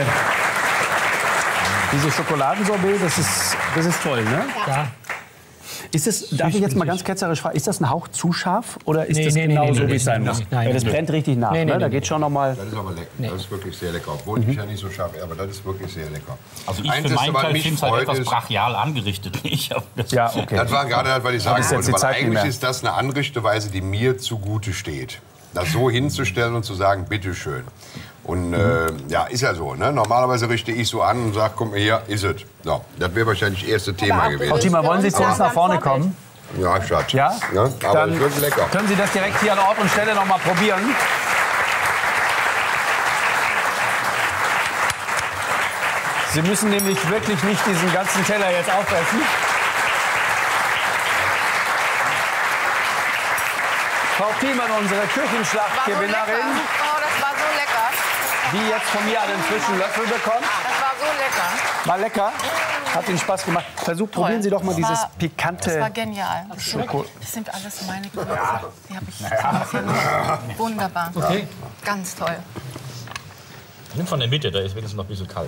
diese Schokoladensorbet, das ist toll, ne? Ja. Ist es, darf ich jetzt mal ganz ketzerisch fragen, ist das ein Hauch zu scharf oder ist Nee, das nee, genau nee, so, nee, wie es sein nee, muss? nein, Weil das nee. brennt richtig nach, Nee, nee, ne? Da nee, geht schon noch mal. Das ist aber lecker. Das ist wirklich sehr lecker. Obwohl ich ja nicht so scharf, aber das ist wirklich sehr lecker. Also ich für Einziges, meinen was Teil mich finde es halt freut, etwas ist- brachial angerichtet. Ich hab das Ja, okay. Das war gerade das, was ich sagen ist jetzt wollte. die Weil Zeit nicht eigentlich mehr. ist das eine Anrichteweise, die mir zugute steht. Das so hinzustellen und zu sagen, bitteschön. Und ja, ist ja so. Ne? Normalerweise richte ich so an und sage, guck mal hier, ist es. So, das wäre wahrscheinlich das erste Thema auch Frau gewesen. Thiemer, wollen Sie zuerst nach vorne Vorbild. kommen? Ja, Schatz. Ja? Aber Dann es wird lecker. können Sie das direkt hier an Ort und Stelle noch mal probieren. Sie müssen nämlich wirklich nicht diesen ganzen Teller jetzt aufessen. Frau Thiemann, unsere Küchenschlachtgewinnerin, Oh, das war so lecker. die jetzt von mir einen frischen Löffel bekommt. Das war so lecker. War lecker. Hat Ihnen Spaß gemacht. Probieren Sie doch mal dieses Das war pikante. genial. Schoko. Das sind alles meine Gewürze. Die habe ich wunderbar. Okay. Ganz toll. Nimm von der Mitte, da ist wenigstens noch ein bisschen kalt.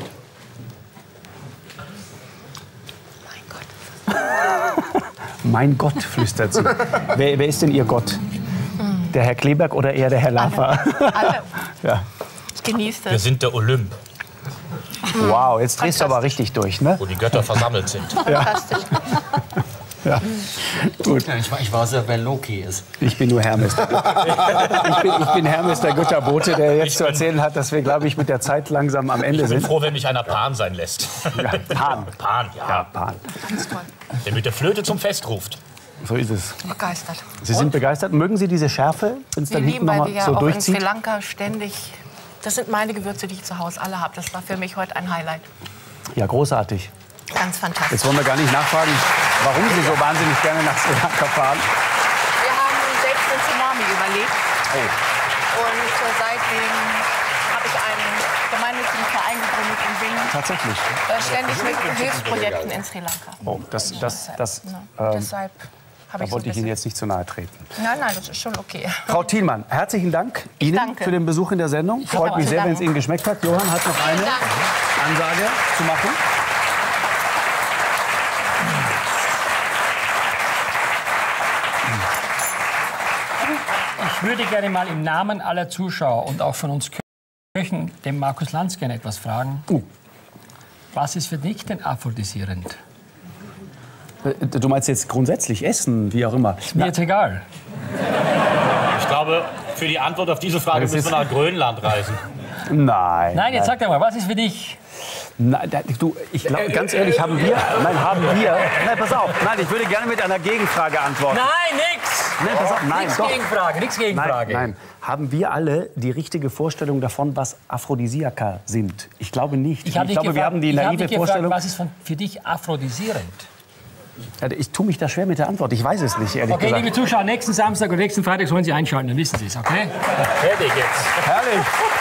Mein Gott, flüstert sie. Wer ist denn Ihr Gott? Der Herr Kleberg oder eher der Herr Laffer? Alle. Ja. Ich genieße Wir es. sind der Olymp, Wow, jetzt drehst du aber richtig durch, ne? wo die Götter versammelt sind. Fantastisch. Ja. Gut, Ich weiß ja, wer Loki ist. ich bin nur Hermes. Ich bin Hermes, der Götterbote, der jetzt zu erzählen hat, dass wir, glaube ich, mit der Zeit langsam am Ende Ich bin sind. froh, wenn mich einer Pan sein lässt. Ja, Pan. Pan, ja. Ja, Pan. Ganz toll. Der mit der Flöte zum Fest ruft. So ist es. Begeistert. Sie sind begeistert. Mögen Sie diese Schärfe, wenn es Wir dann hinten lieben, noch weil mal wir ja so auch in Sri durchzieht? Lanka ständig... Das sind meine Gewürze, die ich zu Hause alle habe. Das war für mich heute ein Highlight. Ja, großartig. Ganz fantastisch. Jetzt wollen wir gar nicht nachfragen, warum Sie so wahnsinnig gerne nach Sri Lanka fahren. Wir haben uns selbst den Tsunami überlegt. Und seitdem habe ich einen gemeinnützigen Verein gegründet und bin Tatsächlich. Ständig mit Hilfsprojekten in Sri Lanka. Oh, Deshalb habe da ich wollte ich Ihnen jetzt nicht zu nahe treten. Nein, das ist schon okay. Frau Thielmann, herzlichen Dank Ihnen danke. für den Besuch in der Sendung. Freut mich sehr, wenn es Ihnen geschmeckt hat. Johann hat noch eine Ansage zu machen. Ich würde gerne mal im Namen aller Zuschauer und auch von uns Köchen dem Markus Lanz gerne etwas fragen. Was ist für dich denn aphrodisierend? Du meinst jetzt grundsätzlich Essen, wie auch immer? Ist mir jetzt egal. Ich glaube, für die Antwort auf diese Frage müssen wir nach Grönland reisen. Nein. Nein, jetzt sag doch mal, was ist für dich? Nein, ich glaube, ganz ehrlich, haben wir. Nein, pass auf. Nein, ich würde gerne mit einer Gegenfrage antworten. Nein, nix! Nein, pass auf. Nein, Nix doch. Gegenfrage, nix Gegenfrage. Nein. Haben wir alle die richtige Vorstellung davon, was Aphrodisiaka sind? Ich glaube nicht. Ich glaube, wir haben die naive Vorstellung. Was ist für dich aphrodisierend? Ich tue mich da schwer mit der Antwort. Ich weiß es nicht, ehrlich Okay, gesagt. liebe Zuschauer, nächsten Samstag und nächsten Freitag sollen Sie einschalten, dann wissen Sie es, okay? Fertig jetzt. Herrlich.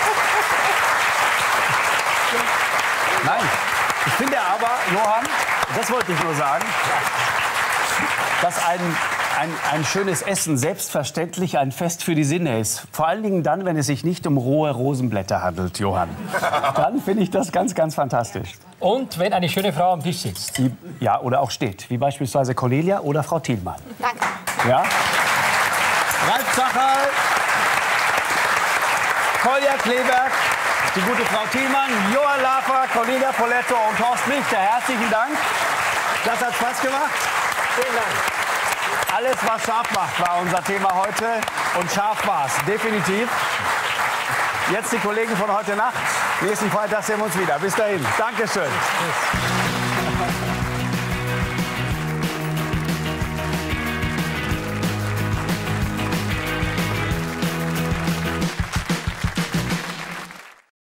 Nein, ich finde aber, Johann, das wollte ich nur sagen, dass ein schönes Essen selbstverständlich ein Fest für die Sinne ist. Vor allen Dingen dann, wenn es sich nicht um rohe Rosenblätter handelt, Johann. Dann finde ich das ganz, ganz fantastisch. Und wenn eine schöne Frau am Tisch sitzt. Ja, oder auch steht, wie beispielsweise Cornelia oder Frau Thielmann. Danke. Ja? Ralf Zacherl, Kolja Kleberg, die gute Frau Thielmann, Johann Lafer, Cornelia Poletto und Horst Lichter. Herzlichen Dank. Das hat Spaß gemacht. Vielen Dank. Alles, was scharf macht, war unser Thema heute. Und scharf war es, definitiv. Jetzt die Kollegen von heute Nacht. Nächsten Freitag sehen wir uns wieder. Bis dahin. Dankeschön. Tschüss.